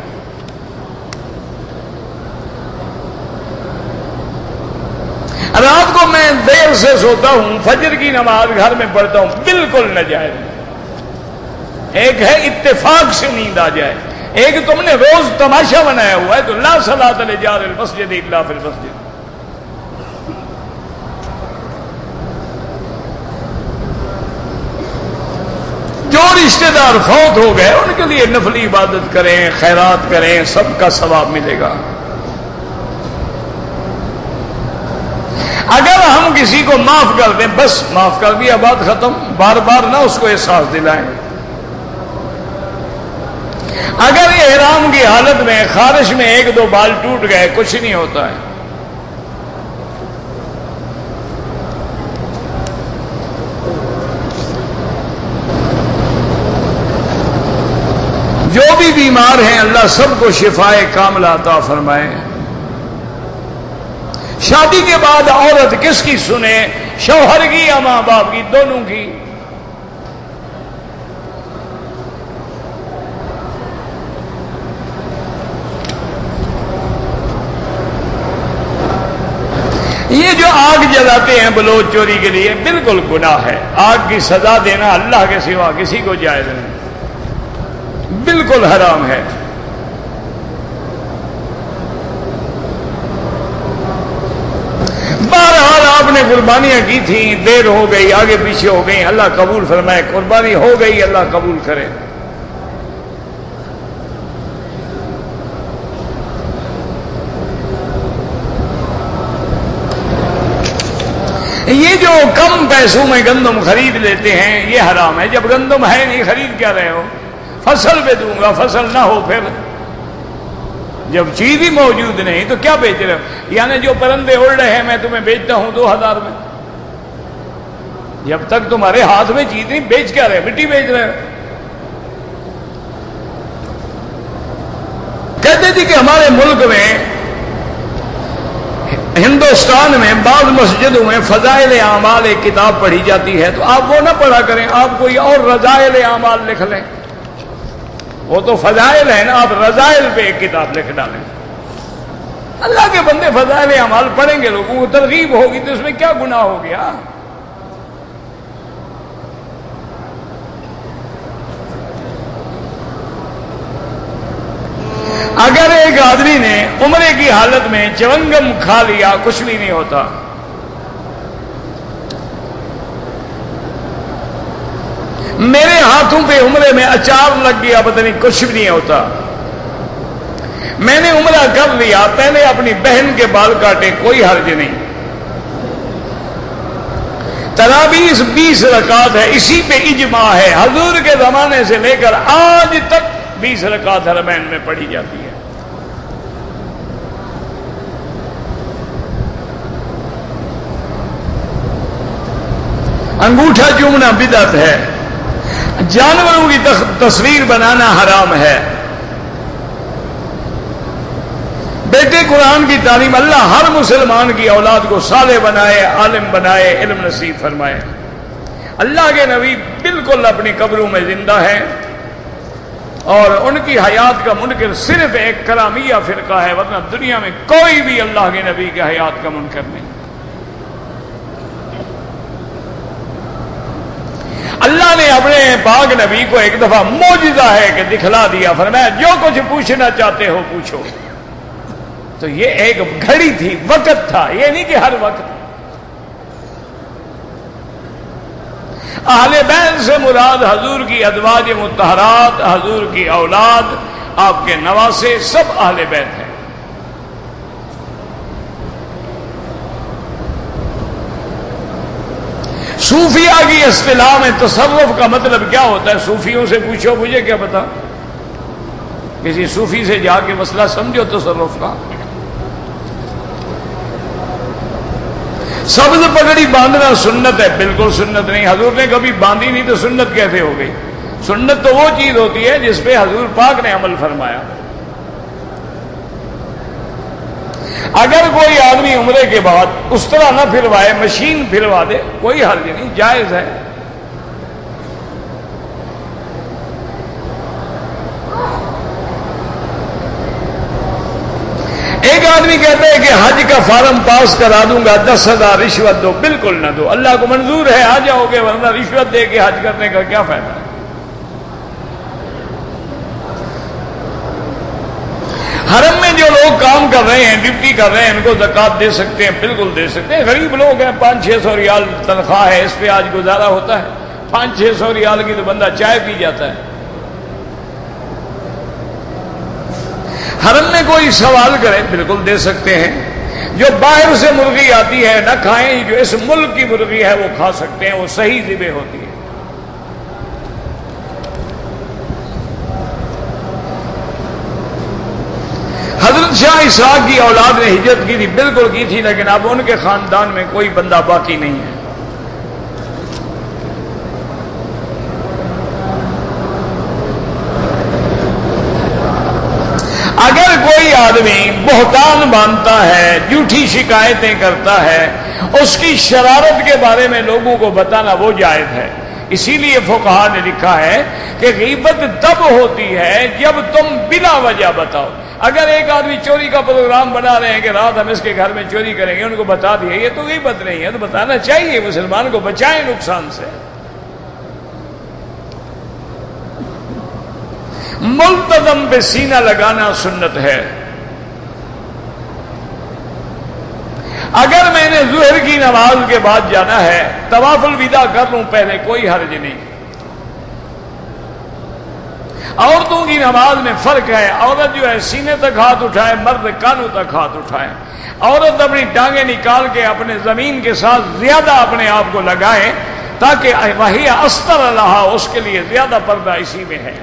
S1: رات کو میں دیر سے سوتا ہوں، فجر کی نماز گھر میں پڑھتا ہوں، بالکل ناجائز. ایک ہے اتفاق سے نیند آ جائے، ایک تم نے روز تماشا بنایا ہوا ہے تو لا صلاۃ لجار المسجد الا فی المسجد. جو رشتہ دار فوت ہو گئے ان کے لیے نفلی عبادت کریں، خیرات کریں، سب کا ثواب ملے گا. اگر ہم کسی کو معاف کر دیں، بس معاف کر دیا، بات ختم. بار بار نہ اس کو احساس دلائیں. اگر احرام کی حالت میں خارش میں 1-2 بال ٹوٹ گئے، کچھ نہیں ہوتا ہے. جو بھی بیمار ہیں اللہ سب کو شفائے کاملہ عطا فرمائے. شادی کے بعد عورت کس کی سنے؟ شوہر کی یا ماں باپ کی؟ دونوں کی. یہ جو آگ جلاتے ہیں بلوچ چوری کے لیے، بالکل گناہ ہے. آگ کی سزا دینا اللہ کے سوا کسی کو جائز نہیں، بالکل حرام ہے. نے قربانیاں کی تھیں، دیر ہو گئی، آگے پیچھے ہو گئی، اللہ قبول فرمائے، قربانی ہو گئی، اللہ قبول کرے۔ یہ جو کم پیسوں میں گندم خرید لیتے ہیں یہ حرام ہے۔ جب گندم ہے نہیں، خرید کیا رہے ہو؟ فصل پہ دوں گا، فصل نہ ہو پھر؟ جب چیز ہی موجود نہیں تو کیا بیچ رہے ہو؟ یعنی جو پرندے اڑ رہے ہیں میں تمہیں بیچتا ہوں 2000 میں، جب تک تمہارے ہاتھ میں چیز نہیں، بیچ کیا رہے؟ مٹی بیچ رہے ہو۔ کہتے تھے کہ ہمارے ملک میں، ہندوستان میں بعض مسجدوں میں فضائل اعمال ایک کتاب پڑھی جاتی ہے، تو آپ وہ نہ پڑھا کریں، آپ کوئی اور رضائل اعمال لکھ لیں۔ وہ تو فضائل ہے نا، آپ رضائل پہ ایک کتاب لکھ ڈالیں۔ اللہ کے بندے فضائل اعمال پڑھیں گے، لوگوں کو ترغیب ہوگی، تو اس میں کیا گناہ ہو گیا؟ اگر ایک آدمی نے عمرے کی حالت میں چونگم کھا لیا، کچھ بھی نہیں ہوتا۔ میرے ہاتھوں پہ عمرے میں اچار لگ گیا، پتہ نہیں، کچھ بھی نہیں ہوتا۔ میں نے عمرہ کر لیا، پہلے اپنی بہن کے بال کاٹے، کوئی حرج نہیں۔ تراویح 20 رکعت ہے، اسی پہ اجماع ہے، حضور کے زمانے سے لے کر آج تک 20 رکعت حرمین میں پڑھی جاتی ہے۔ انگوٹھا چومنا بدعت ہے، جانوروں کی تصویر بنانا حرام ہے۔ بیٹے قرآن کی تعلیم، اللہ ہر مسلمان کی اولاد کو صالح بنائے، عالم بنائے، علم نصیب فرمائے۔ اللہ کے نبی بالکل اپنی قبروں میں زندہ ہیں، اور ان کی حیات کا منکر صرف ایک کرامیہ فرقہ ہے، ورنہ دنیا میں کوئی بھی اللہ کے نبی کی حیات کا منکر نہیں۔ اللہ نے اپنے پاک نبی کو ایک دفعہ معجزہ ہے کہ دکھلا دیا، فرمایا جو کچھ پوچھنا چاہتے ہو پوچھو۔ تو یہ ایک گھڑی تھی، وقت تھا، یہ نہیں کہ ہر وقت۔ اہل بیت سے مراد حضور کی ازواج مطہرات، حضور کی اولاد، آپ کے نواسے، سب اہل بیت ہیں۔ صوفیہ کی اصطلاح میں تصوف کا مطلب کیا ہوتا ہے؟ صوفیوں سے پوچھو، مجھے کیا پتا؟ کسی صوفی سے جا کے مسئلہ سمجھو تصوف کا۔ سبز پگڑی باندھنا سنت ہے؟ بالکل سنت نہیں، حضور نے کبھی باندھی نہیں تو سنت کیسے ہو گئی؟ سنت تو وہ چیز ہوتی ہے جس پہ حضور پاک نے عمل فرمایا۔ اگر کوئی آدمی عمرے کے بعد اس طرح نہ پھروائے، مشین پھروا دے، کوئی حرج نہیں، جائز ہے۔ ایک آدمی کہتا ہے کہ حج کا فارم پاس کرا دوں گا، 10,000 رشوت دو۔ بالکل نہ دو، اللہ کو منظور ہے آ جاؤ گے، ورنہ رشوت دے کے حج کرنے کا کیا فائدہ ہے؟ حرم میں جو لوگ کام کر رہے ہیں، ڈیوٹی کر رہے ہیں، ان کو زکوٰۃ دے سکتے ہیں، بالکل دے سکتے ہیں۔ غریب لوگ ہیں، 500-600 ریال تنخواہ ہے، اس پہ آج گزارا ہوتا ہے۔ 500-600 ریال کی تو بندہ چائے پی جاتا ہے۔ حرم میں کوئی سوال کرے، بالکل دے سکتے ہیں۔ جو باہر سے مرغی آتی ہے نہ کھائیں، جو اس ملک کی مرغی ہے وہ کھا سکتے ہیں، وہ صحیح ذبح ہوتی ہے۔ حضرت شاہ اسحاق کی اولاد نے ہجرت کی تھی، بالکل کی تھی، لیکن اب ان کے خاندان میں کوئی بندہ باقی نہیں ہے۔ اگر کوئی آدمی بہتان باندھتا ہے، جھوٹی شکایتیں کرتا ہے، اس کی شرارت کے بارے میں لوگوں کو بتانا وہ جائز ہے۔ اسی لیے فقہا نے لکھا ہے کہ غیبت تب ہوتی ہے جب تم بلا وجہ بتاؤ۔ اگر ایک آدمی چوری کا پروگرام بنا رہے ہیں کہ رات ہم اس کے گھر میں چوری کریں گے، ان کو بتا دیا، یہ تو غیبت نہیں ہے، تو بتانا چاہیے، مسلمان کو بچائیں نقصان سے۔ ملتزم پہ سینہ لگانا سنت ہے۔ اگر میں نے ظہر کی نماز کے بعد جانا ہے طواف الوداع کر لوں پہلے، کوئی حرج نہیں۔ عورتوں کی نماز میں فرق ہے، عورت جو ہے سینے تک ہاتھ اٹھائے، مرد کانوں تک ہاتھ اٹھائے۔ عورت اپنی ٹانگیں نکال کے اپنے زمین کے ساتھ زیادہ اپنے آپ کو لگائے تاکہ وہی استر اللہ، اس کے لیے زیادہ پردہ اسی میں ہے۔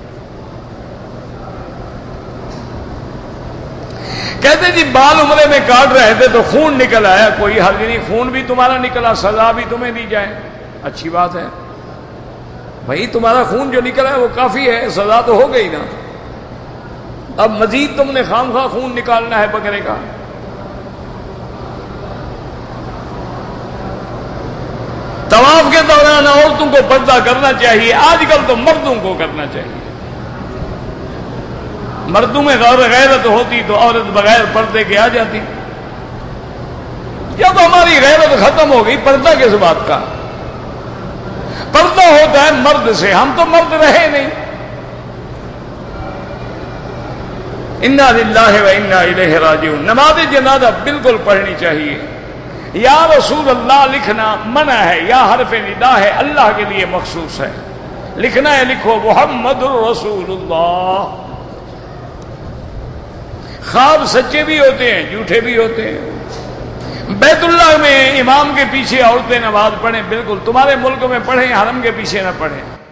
S1: کہتے جی بال عمرے میں کاٹ رہے تھے تو خون نکل آیا، کوئی حرج نہیں، خون بھی تمہارا نکلا، سزا بھی تمہیں دی جائے، اچھی بات ہے بھائی، تمہارا خون جو نکلا ہے وہ کافی ہے، سزا تو ہو گئی نا، اب مزید تم نے خام خواہ خون نکالنا ہے بکرے کا۔ طواف کے دوران عورتوں کو پردہ کرنا چاہیے، آج کل تو مردوں کو کرنا چاہیے۔ مردوں میں غیرت ہوتی تو عورت بغیر پردے کے آ جاتی، جب ہماری غیرت ختم ہو گئی پردہ کس بات کا؟ پردہ ہوتا ہے مرد سے، ہم تو مرد رہے نہیں۔ انا للہ و انا الیہ راجعون۔ نماز جنازہ بالکل پڑھنی چاہیے۔ یا رسول اللہ لکھنا منع ہے، یا حرف ندا ہے، اللہ کے لیے مخصوص ہے، لکھنا ہے لکھو محمد الرسول اللہ۔ خواب سچے بھی ہوتے ہیں، جھوٹے بھی ہوتے ہیں۔ بیت اللہ میں امام کے پیچھے عورتیں نماز پڑھیں، بالکل تمہارے ملک میں پڑھیں، حرم کے پیچھے نہ پڑھیں۔